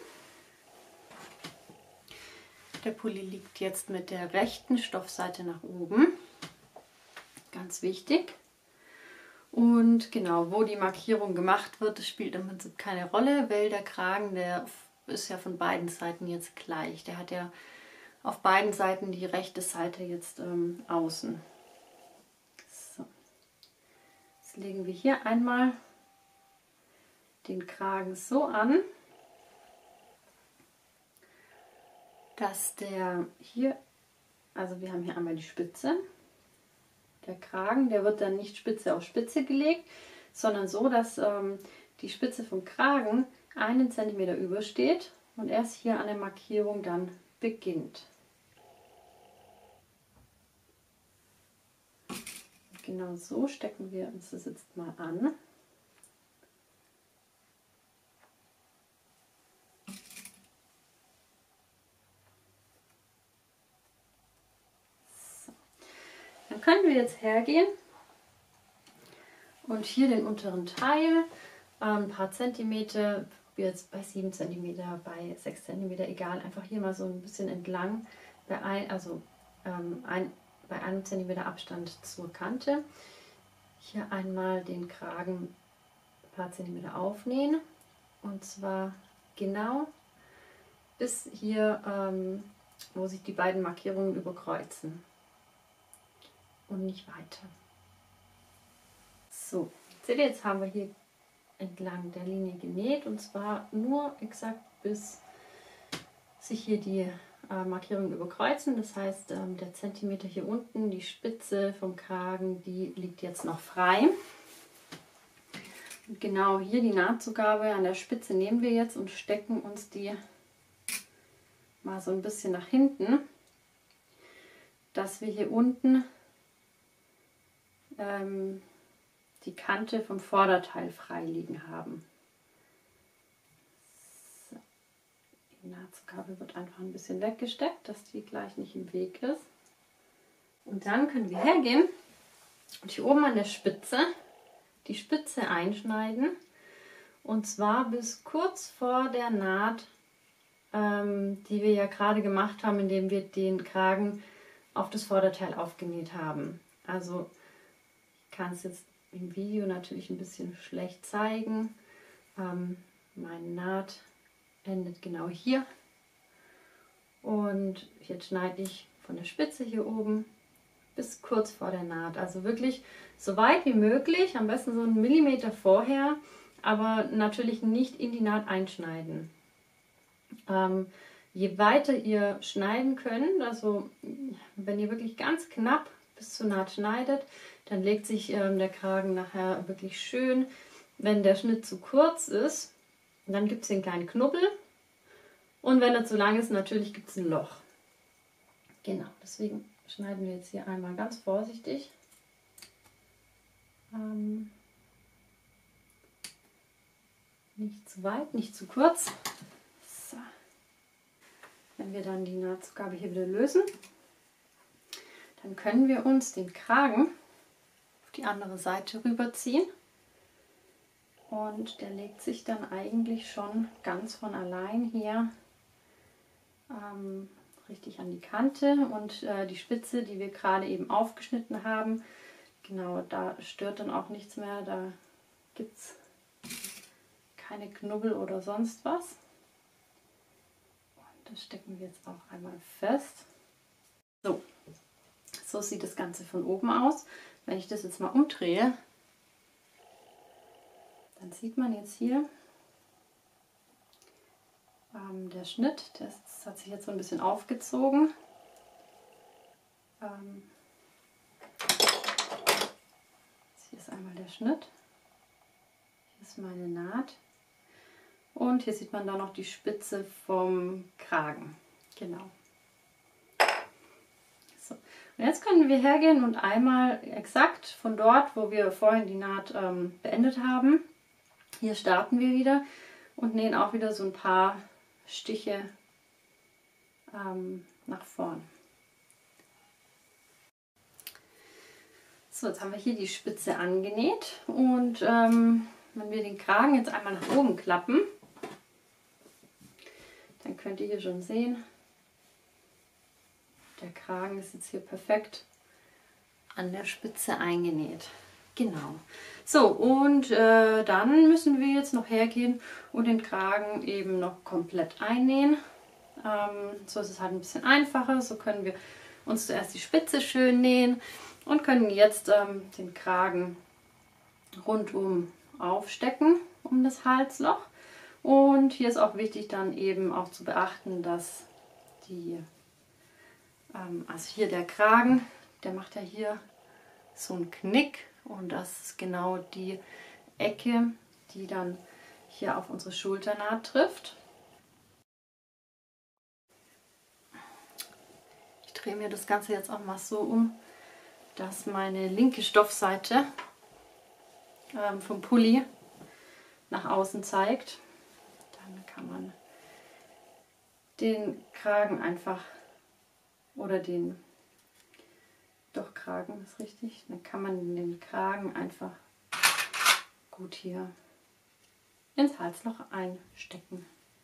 Speaker 1: Der Pulli liegt jetzt mit der rechten Stoffseite nach oben. Ganz wichtig. Und genau, wo die Markierung gemacht wird, das spielt im Prinzip keine Rolle, weil der Kragen, der ist ja von beiden Seiten jetzt gleich. Der hat ja auf beiden Seiten die rechte Seite jetzt außen. So. Jetzt legen wir hier einmal den Kragen so an, dass der hier, also wir haben hier einmal die Spitze, der Kragen, der wird dann nicht Spitze auf Spitze gelegt, sondern so, dass die Spitze vom Kragen 1 cm übersteht und erst hier an der Markierung dann beginnt. Und genau so stecken wir uns das jetzt mal an. So. Dann können wir jetzt hergehen und hier den unteren Teil ein paar Zentimeter, jetzt bei 7 cm, bei 6 cm, egal, einfach hier mal so ein bisschen entlang, bei 1 cm Abstand zur Kante. Hier einmal den Kragen ein paar Zentimeter aufnähen und zwar genau bis hier, wo sich die beiden Markierungen überkreuzen und nicht weiter. So, seht ihr, jetzt haben wir hier entlang der Linie genäht und zwar nur exakt bis sich hier die Markierungen überkreuzen. Das heißt, der Zentimeter hier unten, die Spitze vom Kragen, die liegt jetzt noch frei. Und genau hier die Nahtzugabe an der Spitze nehmen wir jetzt und stecken uns die mal so ein bisschen nach hinten, dass wir hier unten die Kante vom Vorderteil frei liegen haben. So. Die Nahtzugabe wird einfach ein bisschen weggesteckt, dass die gleich nicht im Weg ist. Und dann können wir hergehen und hier oben an der Spitze die Spitze einschneiden. Und zwar bis kurz vor der Naht, die wir ja gerade gemacht haben, indem wir den Kragen auf das Vorderteil aufgenäht haben. Also ich kann es jetzt im Video natürlich ein bisschen schlecht zeigen. Meine Naht endet genau hier und jetzt schneide ich von der Spitze hier oben bis kurz vor der Naht. Also wirklich so weit wie möglich, am besten so 1 Millimeter vorher, aber natürlich nicht in die Naht einschneiden. Je weiter ihr schneiden könnt, also wenn ihr wirklich ganz knapp bis zur Naht schneidet, dann legt sich der Kragen nachher wirklich schön. Wenn der Schnitt zu kurz ist, dann gibt es hier einen kleinen Knubbel und wenn er zu lang ist, natürlich gibt es ein Loch. Genau, deswegen schneiden wir jetzt hier einmal ganz vorsichtig. Nicht zu weit, nicht zu kurz. So. Wenn wir dann die Nahtzugabe hier wieder lösen, dann können wir uns den Kragen auf die andere Seite rüberziehen und der legt sich dann eigentlich schon ganz von allein hier richtig an die Kante und die Spitze, die wir gerade eben aufgeschnitten haben, genau, da stört dann auch nichts mehr, da gibt es keine Knubbel oder sonst was. Und das stecken wir jetzt auch einmal fest. So sieht das Ganze von oben aus. Wenn ich das jetzt mal umdrehe, dann sieht man jetzt hier, der Schnitt, das hat sich jetzt so ein bisschen aufgezogen. Hier ist einmal der Schnitt, hier ist meine Naht und hier sieht man dann noch die Spitze vom Kragen. Genau. So. Und jetzt können wir hergehen und einmal exakt von dort, wo wir vorhin die Naht beendet haben, hier starten wir wieder und nähen auch wieder so ein paar Stiche nach vorn. So, jetzt haben wir hier die Spitze angenäht und wenn wir den Kragen jetzt einmal nach oben klappen, dann könnt ihr hier schon sehen, der Kragen ist jetzt hier perfekt an der Spitze eingenäht. Genau. So, und dann müssen wir jetzt noch hergehen und den Kragen eben noch komplett einnähen. So ist es halt ein bisschen einfacher. So können wir uns zuerst die Spitze schön nähen und können jetzt den Kragen rundum aufstecken um das Halsloch. Und hier ist auch wichtig dann eben auch zu beachten, dass also hier der Kragen, der macht ja hier so einen Knick und das ist genau die Ecke, die dann hier auf unsere Schulternaht trifft. Ich drehe mir das Ganze jetzt auch mal so um, dass meine linke Stoffseite vom Pulli nach außen zeigt. Dann kann man den Kragen einfach, oder Kragen ist richtig, dann kann man den Kragen einfach gut hier ins Halsloch einstecken.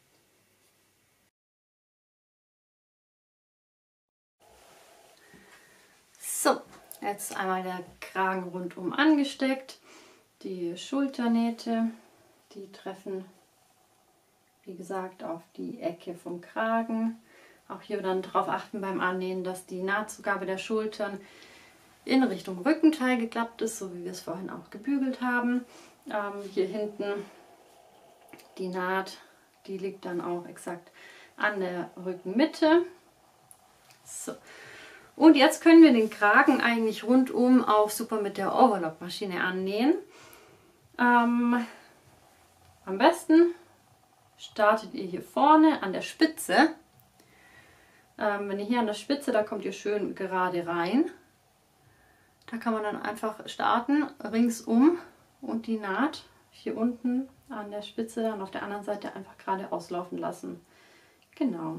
Speaker 1: So, jetzt einmal der Kragen rundum angesteckt. Die Schulternähte, die treffen, wie gesagt, auf die Ecke vom Kragen. Auch hier dann darauf achten beim Annähen, dass die Nahtzugabe der Schultern in Richtung Rückenteil geklappt ist, so wie wir es vorhin auch gebügelt haben. Hier hinten die Naht, die liegt dann auch exakt an der Rückenmitte. So. Und jetzt können wir den Kragen eigentlich rundum auch super mit der Overlock-Maschine annähen. Am besten startet ihr hier vorne an der Spitze. Wenn ihr hier an der Spitze, da kommt ihr schön gerade rein. Da kann man dann einfach starten, ringsum und die Naht hier unten an der Spitze dann auf der anderen Seite einfach gerade auslaufen lassen. Genau.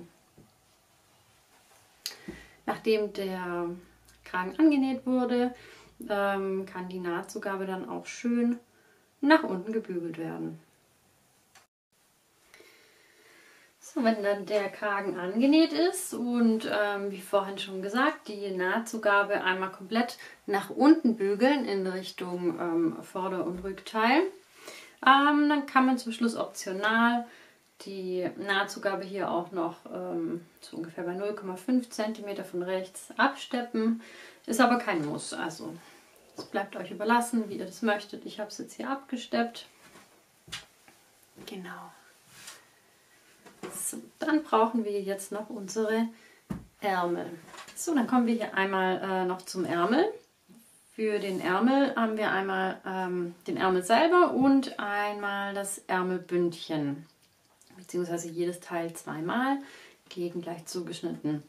Speaker 1: Nachdem der Kragen angenäht wurde, kann die Nahtzugabe dann auch schön nach unten gebügelt werden. So, wenn dann der Kragen angenäht ist und wie vorhin schon gesagt, die Nahtzugabe einmal komplett nach unten bügeln in Richtung Vorder- und Rückteil, dann kann man zum Schluss optional die Nahtzugabe hier auch noch so ungefähr bei 0,5 cm von rechts absteppen. Ist aber kein Muss, also es bleibt euch überlassen, wie ihr das möchtet. Ich habe es jetzt hier abgesteppt. Genau. So, dann brauchen wir jetzt noch unsere Ärmel. So, dann kommen wir hier einmal noch zum Ärmel. Für den Ärmel haben wir einmal den Ärmel selber und einmal das Ärmelbündchen, beziehungsweise jedes Teil zweimal, gegengleich zugeschnitten.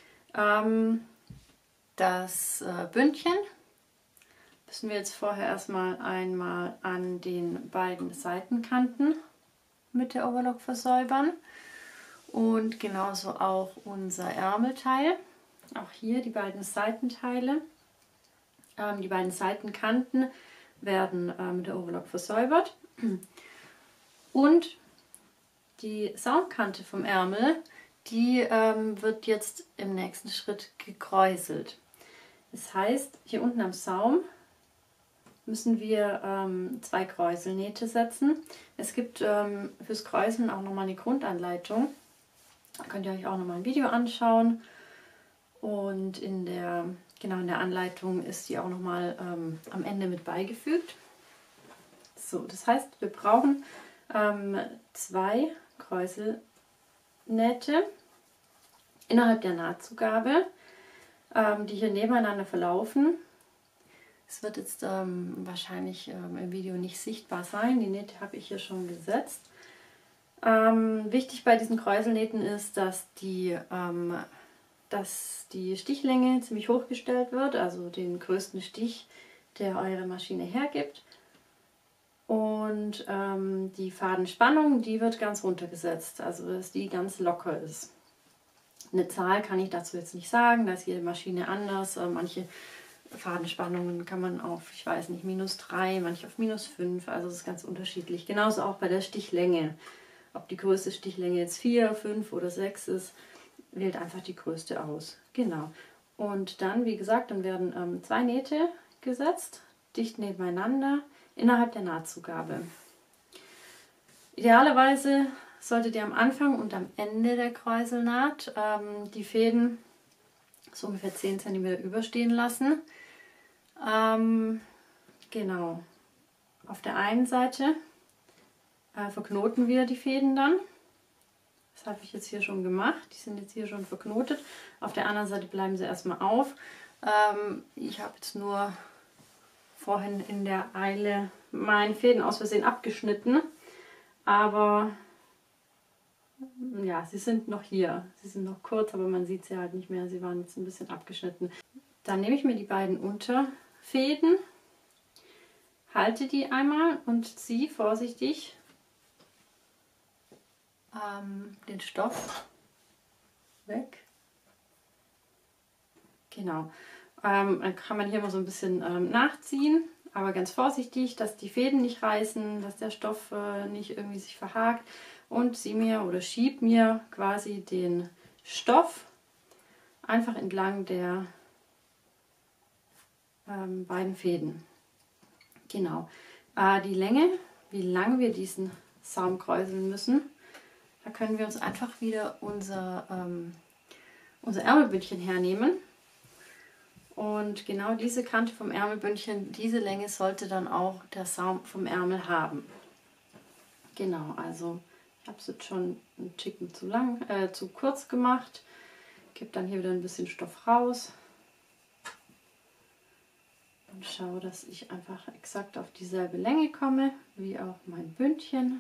Speaker 1: Das Bündchen müssen wir jetzt vorher erstmal einmal an den beiden Seitenkanten mit der Overlock versäubern. Und genauso auch unser Ärmelteil. Auch hier die beiden Seitenteile. Die beiden Seitenkanten werden mit der Overlock versäubert. Und die Saumkante vom Ärmel, die wird jetzt im nächsten Schritt gekräuselt. Das heißt, hier unten am Saum müssen wir 2 Kräuselnähte setzen. Es gibt fürs Kräuseln auch nochmal eine Grundanleitung. Da könnt ihr euch auch nochmal ein Video anschauen. Und in der Anleitung ist die auch nochmal am Ende mit beigefügt. So, das heißt, wir brauchen 2 Kräuselnähte innerhalb der Nahtzugabe, die hier nebeneinander verlaufen. Es wird jetzt wahrscheinlich im Video nicht sichtbar sein. Die Nähte habe ich hier schon gesetzt. Wichtig bei diesen Kräuselnähten ist, dass die Stichlänge ziemlich hoch gestellt wird, also den größten Stich, der eure Maschine hergibt. Und die Fadenspannung, die wird ganz runtergesetzt, also dass die ganz locker ist. Eine Zahl kann ich dazu jetzt nicht sagen, da ist jede Maschine anders. Manche Fadenspannungen kann man auf, ich weiß nicht, -3, manche auf -5, also das ist ganz unterschiedlich. Genauso auch bei der Stichlänge. Ob die größte Stichlänge jetzt 4, 5 oder 6 ist, wählt einfach die größte aus. Genau. Und dann, wie gesagt, dann werden 2 Nähte gesetzt, dicht nebeneinander, innerhalb der Nahtzugabe. Idealerweise solltet ihr am Anfang und am Ende der Kräuselnaht die Fäden so ungefähr 10 cm überstehen lassen. Genau. Auf der einen Seite verknoten wir die Fäden dann. Das habe ich jetzt hier schon gemacht. Die sind jetzt hier schon verknotet. Auf der anderen Seite bleiben sie erstmal auf. Ich habe jetzt nur vorhin in der Eile meine Fäden aus Versehen abgeschnitten, aber ja, sie sind noch hier. Sie sind noch kurz, aber man sieht sie halt nicht mehr. Sie waren jetzt ein bisschen abgeschnitten. Dann nehme ich mir die beiden Unterfäden, halte die einmal und ziehe vorsichtig den Stoff weg. Genau. Dann kann man hier mal so ein bisschen nachziehen, aber ganz vorsichtig, dass die Fäden nicht reißen, dass der Stoff nicht irgendwie sich verhakt, und ziehe mir oder schieb mir quasi den Stoff einfach entlang der beiden Fäden. Genau. Die Länge, wie lang wir diesen Saum kräuseln müssen, da können wir uns einfach wieder unser Ärmelbündchen hernehmen. Und genau diese Kante vom Ärmelbündchen, diese Länge sollte dann auch der Saum vom Ärmel haben. Genau, also ich habe es jetzt schon einen Ticken zu kurz gemacht. Gebe dann hier wieder ein bisschen Stoff raus. Und schaue, dass ich einfach exakt auf dieselbe Länge komme, wie auch mein Bündchen.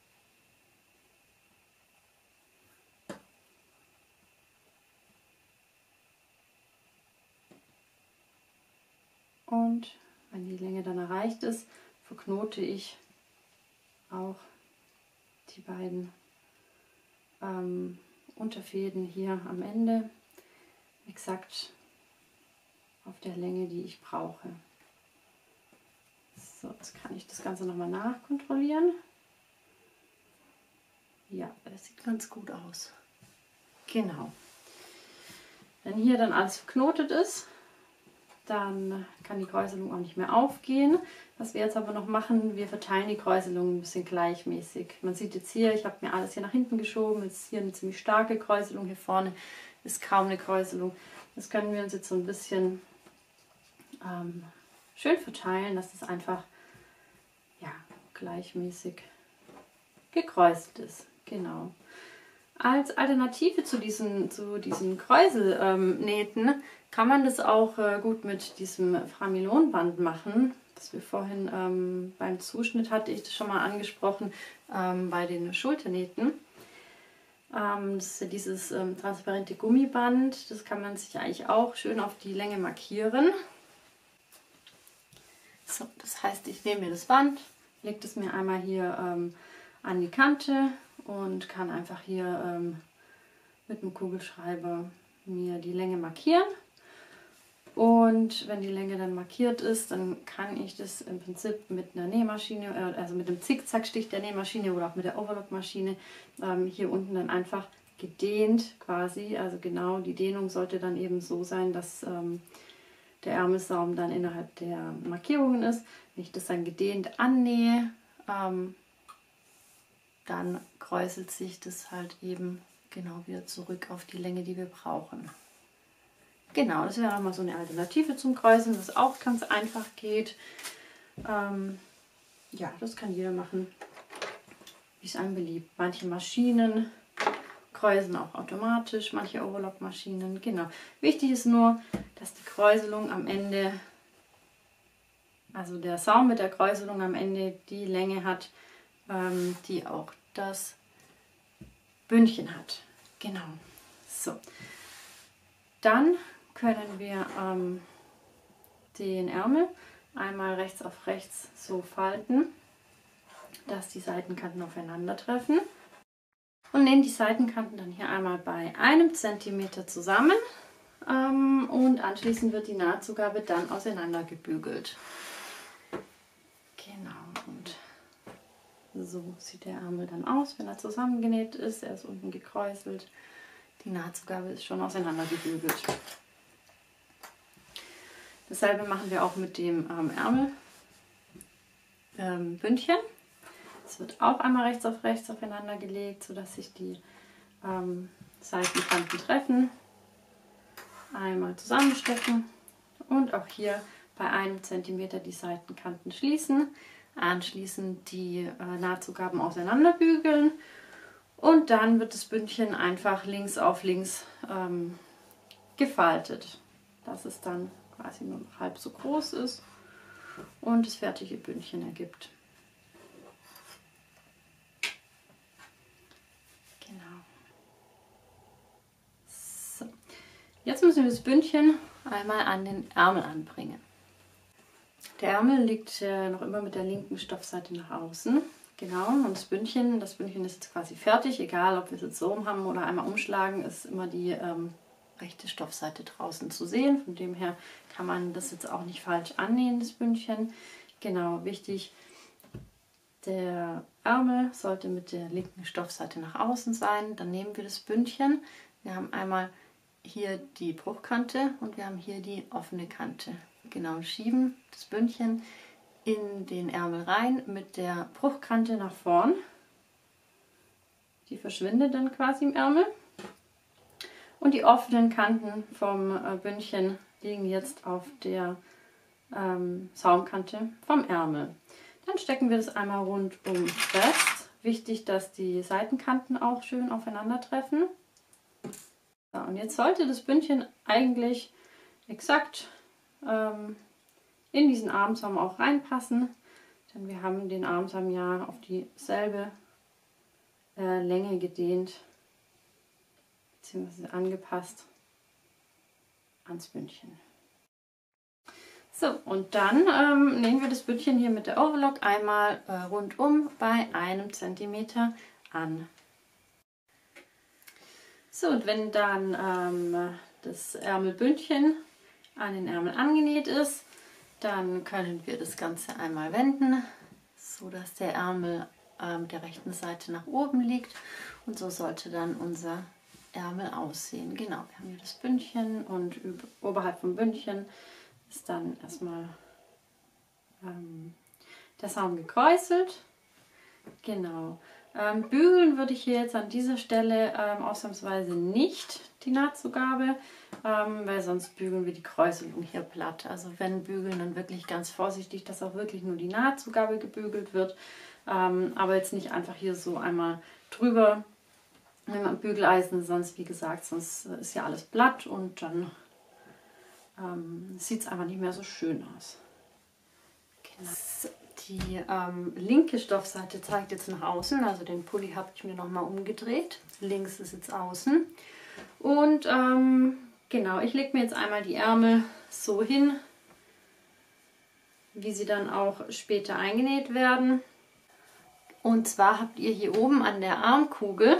Speaker 1: Und wenn die Länge dann erreicht ist, verknote ich auch die beiden Unterfäden hier am Ende exakt auf der Länge, die ich brauche. So, jetzt kann ich das Ganze nochmal nachkontrollieren. Ja, das sieht ganz gut aus. Genau. Wenn hier dann alles verknotet ist, dann kann die Kräuselung auch nicht mehr aufgehen. Was wir jetzt aber noch machen, wir verteilen die Kräuselung ein bisschen gleichmäßig. Man sieht jetzt hier, ich habe mir alles hier nach hinten geschoben. Jetzt ist hier eine ziemlich starke Kräuselung. Hier vorne ist kaum eine Kräuselung. Das können wir uns jetzt so ein bisschen schön verteilen, dass es einfach ja, gleichmäßig gekräuselt ist. Genau. Als Alternative zu diesen Kräuselnähten kann man das auch gut mit diesem Framilonband machen. Das wir vorhin beim Zuschnitt, hatte ich das schon mal angesprochen, bei den Schulternähten. Das ist ja dieses transparente Gummiband. Das kann man sich eigentlich auch schön auf die Länge markieren. So, das heißt, ich nehme mir das Band, lege das mir einmal hier an die Kante und kann einfach hier mit dem Kugelschreiber mir die Länge markieren. Und wenn die Länge dann markiert ist, dann kann ich das im Prinzip mit einer Nähmaschine, also mit dem Zickzackstich der Nähmaschine oder auch mit der Overlockmaschine, hier unten dann einfach gedehnt quasi. Also genau, die Dehnung sollte dann eben so sein, dass der Ärmelsaum dann innerhalb der Markierungen ist. Wenn ich das dann gedehnt annähe, dann kräuselt sich das halt eben genau wieder zurück auf die Länge, die wir brauchen. Genau, das wäre nochmal so eine Alternative zum Kräuseln, was auch ganz einfach geht. Ja, das kann jeder machen, wie es einem beliebt. Manche Maschinen kräuseln auch automatisch, manche Overlock-Maschinen. Genau. Wichtig ist nur, dass die Kräuselung am Ende, also der Saum mit der Kräuselung am Ende die Länge hat, die auch das Bündchen hat. Genau. So. Dann können wir den Ärmel einmal rechts auf rechts so falten, dass die Seitenkanten aufeinandertreffen. Und nehmen die Seitenkanten dann hier einmal bei 1 cm zusammen und anschließend wird die Nahtzugabe dann auseinandergebügelt. Genau, und so sieht der Ärmel dann aus, wenn er zusammengenäht ist. Er ist unten gekräuselt. Die Nahtzugabe ist schon auseinandergebügelt. Dasselbe machen wir auch mit dem Ärmelbündchen. Es wird auch einmal rechts auf rechts aufeinander gelegt, sodass sich die Seitenkanten treffen. Einmal zusammenstecken und auch hier bei 1 cm die Seitenkanten schließen. Anschließend die Nahtzugaben auseinanderbügeln und dann wird das Bündchen einfach links auf links gefaltet, dass es dann quasi nur noch halb so groß ist. und das fertige Bündchen ergibt. Genau. So. Jetzt müssen wir das Bündchen einmal an den Ärmel anbringen. Der Ärmel liegt noch immer mit der linken Stoffseite nach außen. Genau, und das Bündchen ist jetzt quasi fertig. Egal, ob wir es jetzt so rum haben oder einmal umschlagen, ist immer die rechte Stoffseite draußen zu sehen. Von dem her kann man das jetzt auch nicht falsch annähen, das Bündchen. Genau, wichtig, der Ärmel sollte mit der linken Stoffseite nach außen sein. Dann nehmen wir das Bündchen. Wir haben einmal hier die Bruchkante und wir haben hier die offene Kante. Genau, schieben das Bündchen in den Ärmel rein mit der Bruchkante nach vorn. Die verschwindet dann quasi im Ärmel. Und die offenen Kanten vom Bündchen liegen jetzt auf der Saumkante vom Ärmel. Dann stecken wir das einmal rundum fest. Wichtig, dass die Seitenkanten auch schön aufeinandertreffen. So, und jetzt sollte das Bündchen eigentlich exakt in diesen Armsaum auch reinpassen, denn wir haben den Armsaum ja auf dieselbe Länge gedehnt bzw. angepasst ans Bündchen. So, und dann nähen wir das Bündchen hier mit der Overlock einmal rundum bei 1 cm an. So, und wenn dann das Ärmelbündchen an den Ärmel angenäht ist, dann können wir das Ganze einmal wenden, so dass der Ärmel der rechten Seite nach oben liegt, und so sollte dann unser Ärmel aussehen. Genau, wir haben hier das Bündchen und oberhalb vom Bündchen ist dann erstmal der Saum gekräuselt. Genau. Bügeln würde ich hier jetzt an dieser Stelle ausnahmsweise nicht die Nahtzugabe, weil sonst bügeln wir die Kräuselung hier platt. Also wenn bügeln, dann wirklich ganz vorsichtig, dass auch wirklich nur die Nahtzugabe gebügelt wird, aber jetzt nicht einfach hier so einmal drüber mit dem Bügeleisen, sonst wie gesagt, sonst ist ja alles platt und dann sieht es einfach nicht mehr so schön aus. Genau. Die linke Stoffseite zeigt jetzt nach außen, also den Pulli habe ich mir nochmal umgedreht. Links ist jetzt außen. Und genau, ich lege mir jetzt einmal die Ärmel so hin, wie sie dann auch später eingenäht werden. Und zwar habt ihr hier oben an der Armkugel,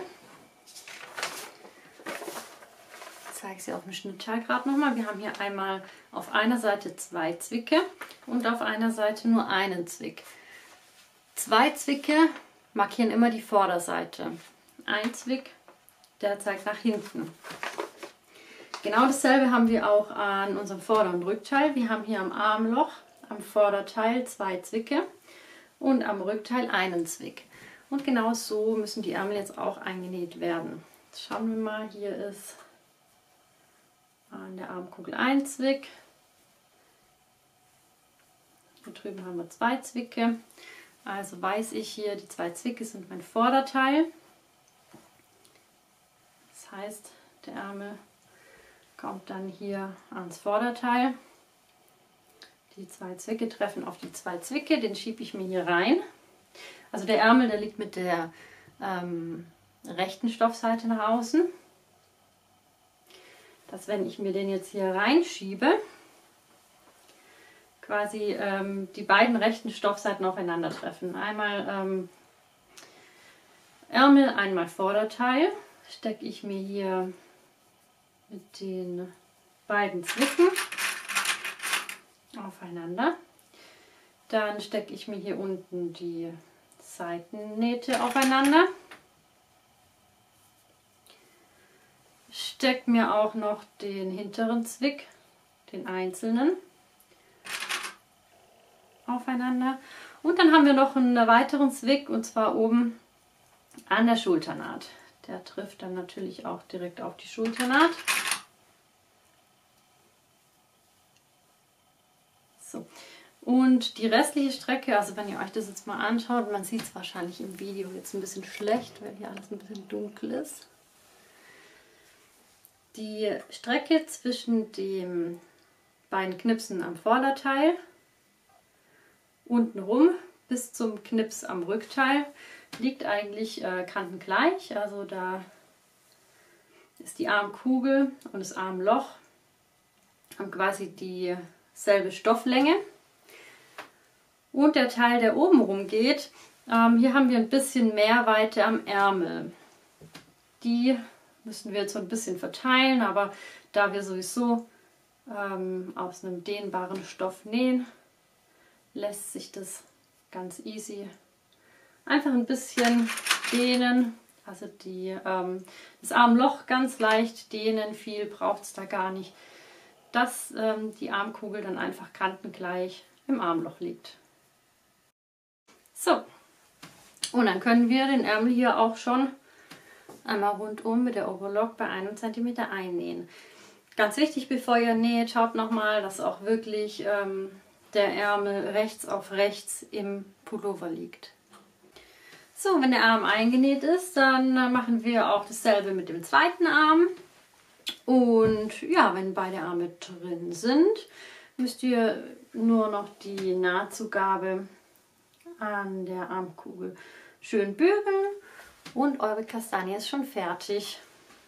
Speaker 1: ich zeige sie auf dem Schnittteil gerade nochmal, wir haben hier einmal auf einer Seite 2 Zwicke und auf einer Seite nur einen Zwick. 2 Zwicke markieren immer die Vorderseite. Ein Zwick, der zeigt nach hinten. Genau dasselbe haben wir auch an unserem Vorder- und Rückteil. Wir haben hier am Armloch, am Vorderteil 2 Zwicke und am Rückteil einen Zwick. Und genau so müssen die Ärmel jetzt auch eingenäht werden. Jetzt schauen wir mal, hier ist an der Armkugel ein Zwick. Hier drüben haben wir 2 Zwicke. Also weiß ich hier, die 2 Zwicke sind mein Vorderteil. Das heißt, der Ärmel kommt dann hier ans Vorderteil. Die 2 Zwicke treffen auf die 2 Zwicke, den schiebe ich mir hier rein. Also der Ärmel, der liegt mit der rechten Stoffseite nach außen. Dass wenn ich mir den jetzt hier reinschiebe, quasi die beiden rechten Stoffseiten aufeinandertreffen. Einmal Ärmel, einmal Vorderteil. Stecke ich mir hier mit den beiden Zwicken aufeinander. Dann stecke ich mir hier unten die Seitennähte aufeinander. Stecke mir auch noch den hinteren Zwick, den einzelnen, aufeinander. Und dann haben wir noch einen weiteren Zwick, und zwar oben an der Schulternaht. Der trifft dann natürlich auch direkt auf die Schulternaht. So. Und die restliche Strecke, also wenn ihr euch das jetzt mal anschaut, man sieht es wahrscheinlich im Video jetzt ein bisschen schlecht, weil hier alles ein bisschen dunkel ist. Die Strecke zwischen den beiden Knipsen am Vorderteil unten rum bis zum Knips am Rückteil liegt eigentlich kantengleich. Also da ist die Armkugel und das Armloch haben quasi dieselbe Stofflänge. Und der Teil, der oben rum geht, hier haben wir ein bisschen mehr Weite am Ärmel. Die müssen wir jetzt so ein bisschen verteilen, aber da wir sowieso aus einem dehnbaren Stoff nähen, lässt sich das ganz easy einfach ein bisschen dehnen. Also das Armloch ganz leicht dehnen, viel braucht es da gar nicht, dass die Armkugel dann einfach kantengleich im Armloch liegt. So, und dann können wir den Ärmel hier auch schon einmal rundum mit der Overlock bei 1 cm einnähen. Ganz wichtig, bevor ihr näht, schaut nochmal, dass auch wirklich der Ärmel rechts auf rechts im Pullover liegt. So, wenn der Arm eingenäht ist, dann machen wir auch dasselbe mit dem zweiten Arm. Und ja, wenn beide Arme drin sind, müsst ihr nur noch die Nahtzugabe an der Armkugel schön bügeln und eure Kastanie ist schon fertig.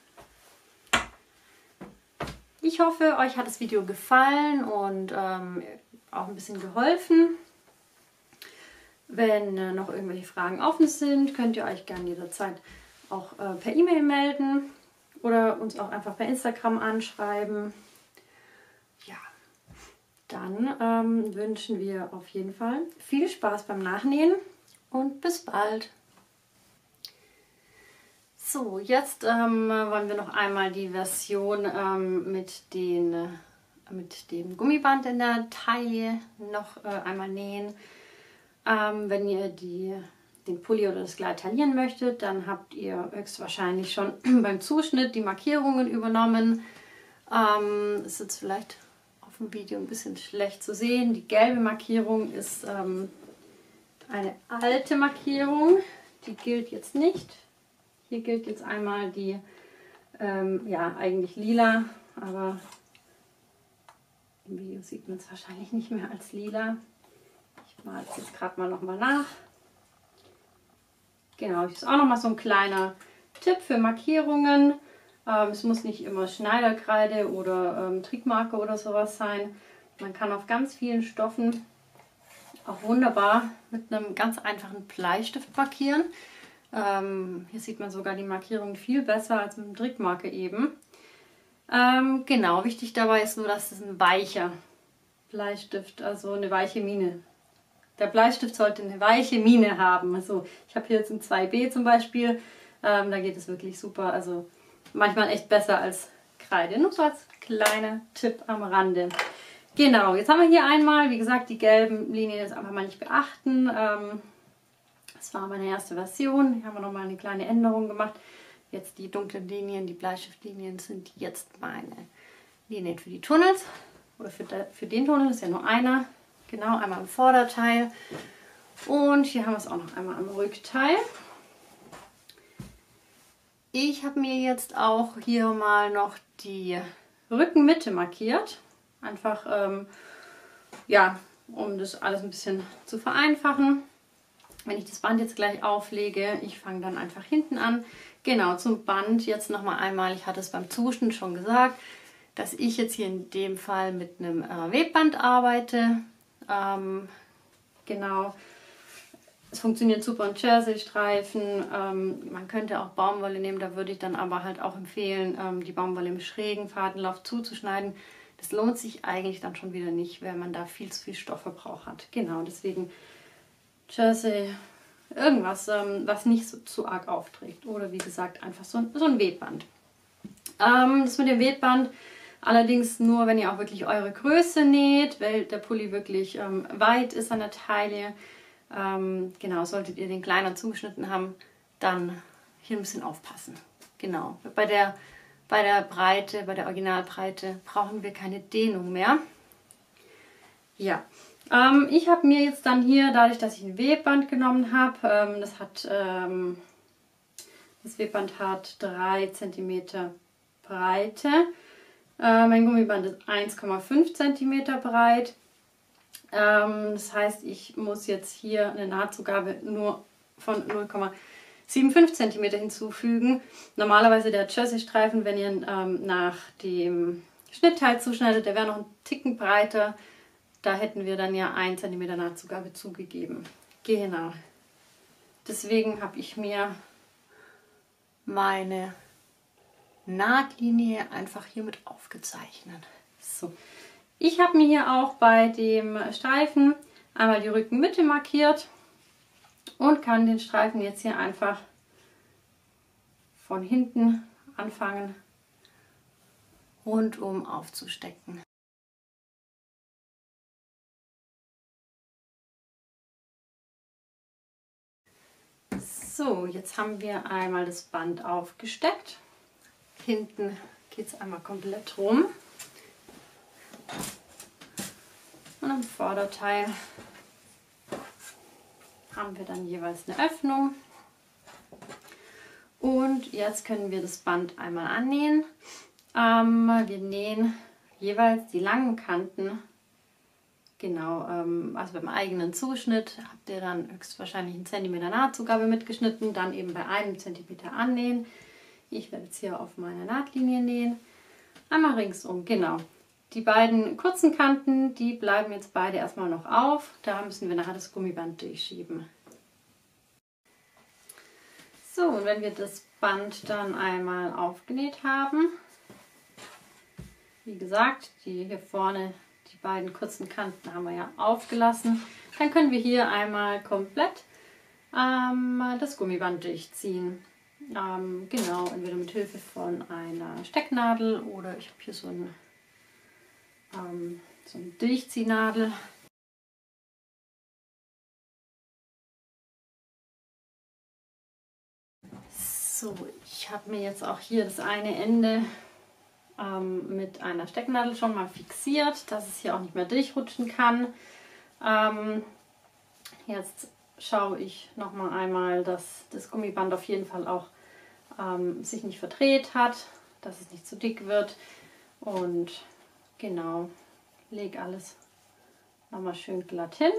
Speaker 1: Ich hoffe, euch hat das Video gefallen und auch ein bisschen geholfen. Wenn noch irgendwelche Fragen offen sind, könnt ihr euch gerne jederzeit auch per E-Mail melden oder uns auch einfach per Instagram anschreiben. Ja, dann wünschen wir auf jeden Fall viel Spaß beim Nachnähen und bis bald. So, jetzt wollen wir noch einmal die Version mit dem Gummiband in der Taille noch einmal nähen. Wenn ihr den Pulli oder das Kleid taillieren möchtet, dann habt ihr höchstwahrscheinlich schon beim Zuschnitt die Markierungen übernommen. Ist jetzt vielleicht auf dem Video ein bisschen schlecht zu sehen. Die gelbe Markierung ist eine alte Markierung, die gilt jetzt nicht. Hier gilt jetzt einmal die, ja eigentlich lila, aber im Video sieht man es wahrscheinlich nicht mehr als lila. Ich male es jetzt gerade mal nochmal nach. Genau, das ist auch nochmal so ein kleiner Tipp für Markierungen. Es muss nicht immer Schneiderkreide oder Trickmarke oder sowas sein. Man kann auf ganz vielen Stoffen auch wunderbar mit einem ganz einfachen Bleistift markieren. Hier sieht man sogar die Markierung viel besser als mit dem Trickmarke eben. Genau, wichtig dabei ist nur, dass es ein weicher Bleistift, also eine weiche Mine. Der Bleistift sollte eine weiche Mine haben. Also ich habe hier jetzt ein 2B zum Beispiel, da geht es wirklich super. Also manchmal echt besser als Kreide. Nur so als kleiner Tipp am Rande. Genau, jetzt haben wir hier einmal, wie gesagt, die gelben Linien jetzt einfach mal nicht beachten. Das war meine erste Version. Hier haben wir nochmal eine kleine Änderung gemacht. Jetzt die dunklen Linien, die Bleistiftlinien sind jetzt meine Linien für die Tunnels. Oder für den Tunnel ist ja nur einer. Genau, einmal im Vorderteil. Und hier haben wir es auch noch einmal am Rückteil. Ich habe mir jetzt auch hier mal noch die Rückenmitte markiert. Einfach, ja, um das alles ein bisschen zu vereinfachen. Wenn ich das Band jetzt gleich auflege, ich fange dann einfach hinten an. Genau, zum Band jetzt nochmal einmal, ich hatte es beim Zuschnitt schon gesagt, dass ich jetzt hier in dem Fall mit einem Webband arbeite. Genau, es funktioniert super in Jersey-Streifen. Man könnte auch Baumwolle nehmen, da würde ich dann aber halt auch empfehlen, die Baumwolle im schrägen Fadenlauf zuzuschneiden. Das lohnt sich eigentlich dann schon wieder nicht, weil man da viel zu viel Stoffverbrauch hat. Genau, deswegen Jersey, irgendwas, was nicht so zu arg aufträgt. Oder wie gesagt, einfach so ein Webband. Das mit dem Webband allerdings nur, wenn ihr auch wirklich eure Größe näht, weil der Pulli wirklich weit ist an der Taille. Genau, solltet ihr den kleiner zugeschnitten haben, dann hier ein bisschen aufpassen. Genau, bei der Breite, bei der Originalbreite brauchen wir keine Dehnung mehr. Ja, ich habe mir jetzt dann hier, dadurch, dass ich ein Webband genommen habe, das Webband hat 3 cm Breite. Mein Gummiband ist 1,5 cm breit Das heißt, ich muss jetzt hier eine Nahtzugabe nur von 0,75 cm hinzufügen. Normalerweise der Jersey-Streifen, wenn ihr nach dem Schnittteil zuschneidet, der wäre noch einen Ticken breiter. Da hätten wir dann ja 1 cm Nahtzugabe zugegeben. Genau. Deswegen habe ich mir meine Nahtlinie einfach hiermit aufgezeichnet. So. Ich habe mir hier auch bei dem Streifen einmal die Rückenmitte markiert und kann den Streifen jetzt hier einfach von hinten anfangen, rundum aufzustecken. So, jetzt haben wir einmal das Band aufgesteckt. Hinten geht es einmal komplett rum. Und am Vorderteil haben wir dann jeweils eine Öffnung. Und jetzt können wir das Band einmal annähen. Wir nähen jeweils die langen Kanten. Genau, also beim eigenen Zuschnitt habt ihr dann höchstwahrscheinlich 1 cm Nahtzugabe mitgeschnitten, dann eben bei 1 cm annähen. Ich werde jetzt hier auf meine Nahtlinie nähen. Einmal ringsum, genau. Die beiden kurzen Kanten, die bleiben jetzt beide erstmal noch auf. Da müssen wir nachher das Gummiband durchschieben. So, und wenn wir das Band dann einmal aufgenäht haben, wie gesagt, die hier vorne, die beiden kurzen Kanten haben wir ja aufgelassen. Dann können wir hier einmal komplett das Gummiband durchziehen. Genau, entweder mit Hilfe von einer Stecknadel oder ich habe hier so eine Durchziehnadel. So, ich habe mir jetzt auch hier das eine Ende mit einer Stecknadel schon mal fixiert, dass es hier auch nicht mehr durchrutschen kann. Jetzt schaue ich noch mal einmal, dass das Gummiband auf jeden Fall auch sich nicht verdreht hat, dass es nicht zu dick wird. Und genau, lege alles nochmal schön glatt hin.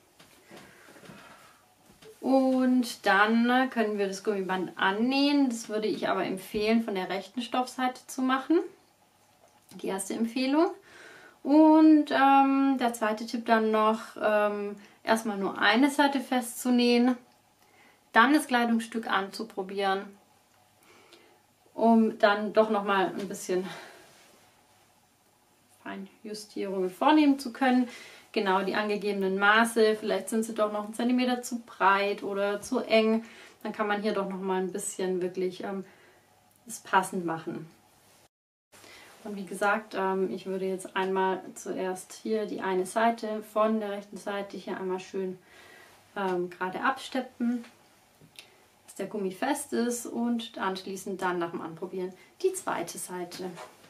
Speaker 1: Und dann können wir das Gummiband annähen. Das würde ich aber empfehlen, von der rechten Stoffseite zu machen. Die erste Empfehlung. Und der zweite Tipp dann noch, erstmal nur eine Seite festzunähen, dann das Kleidungsstück anzuprobieren, um dann doch nochmal ein bisschen Feinjustierungen vornehmen zu können. Genau die angegebenen Maße, vielleicht sind sie doch noch 1 cm zu breit oder zu eng. Dann kann man hier doch nochmal ein bisschen wirklich es passend machen. Und wie gesagt, ich würde jetzt einmal zuerst hier die eine Seite von der rechten Seite hier einmal schön gerade absteppen, dass der Gummi fest ist, und anschließend dann nach dem Anprobieren die zweite Seite.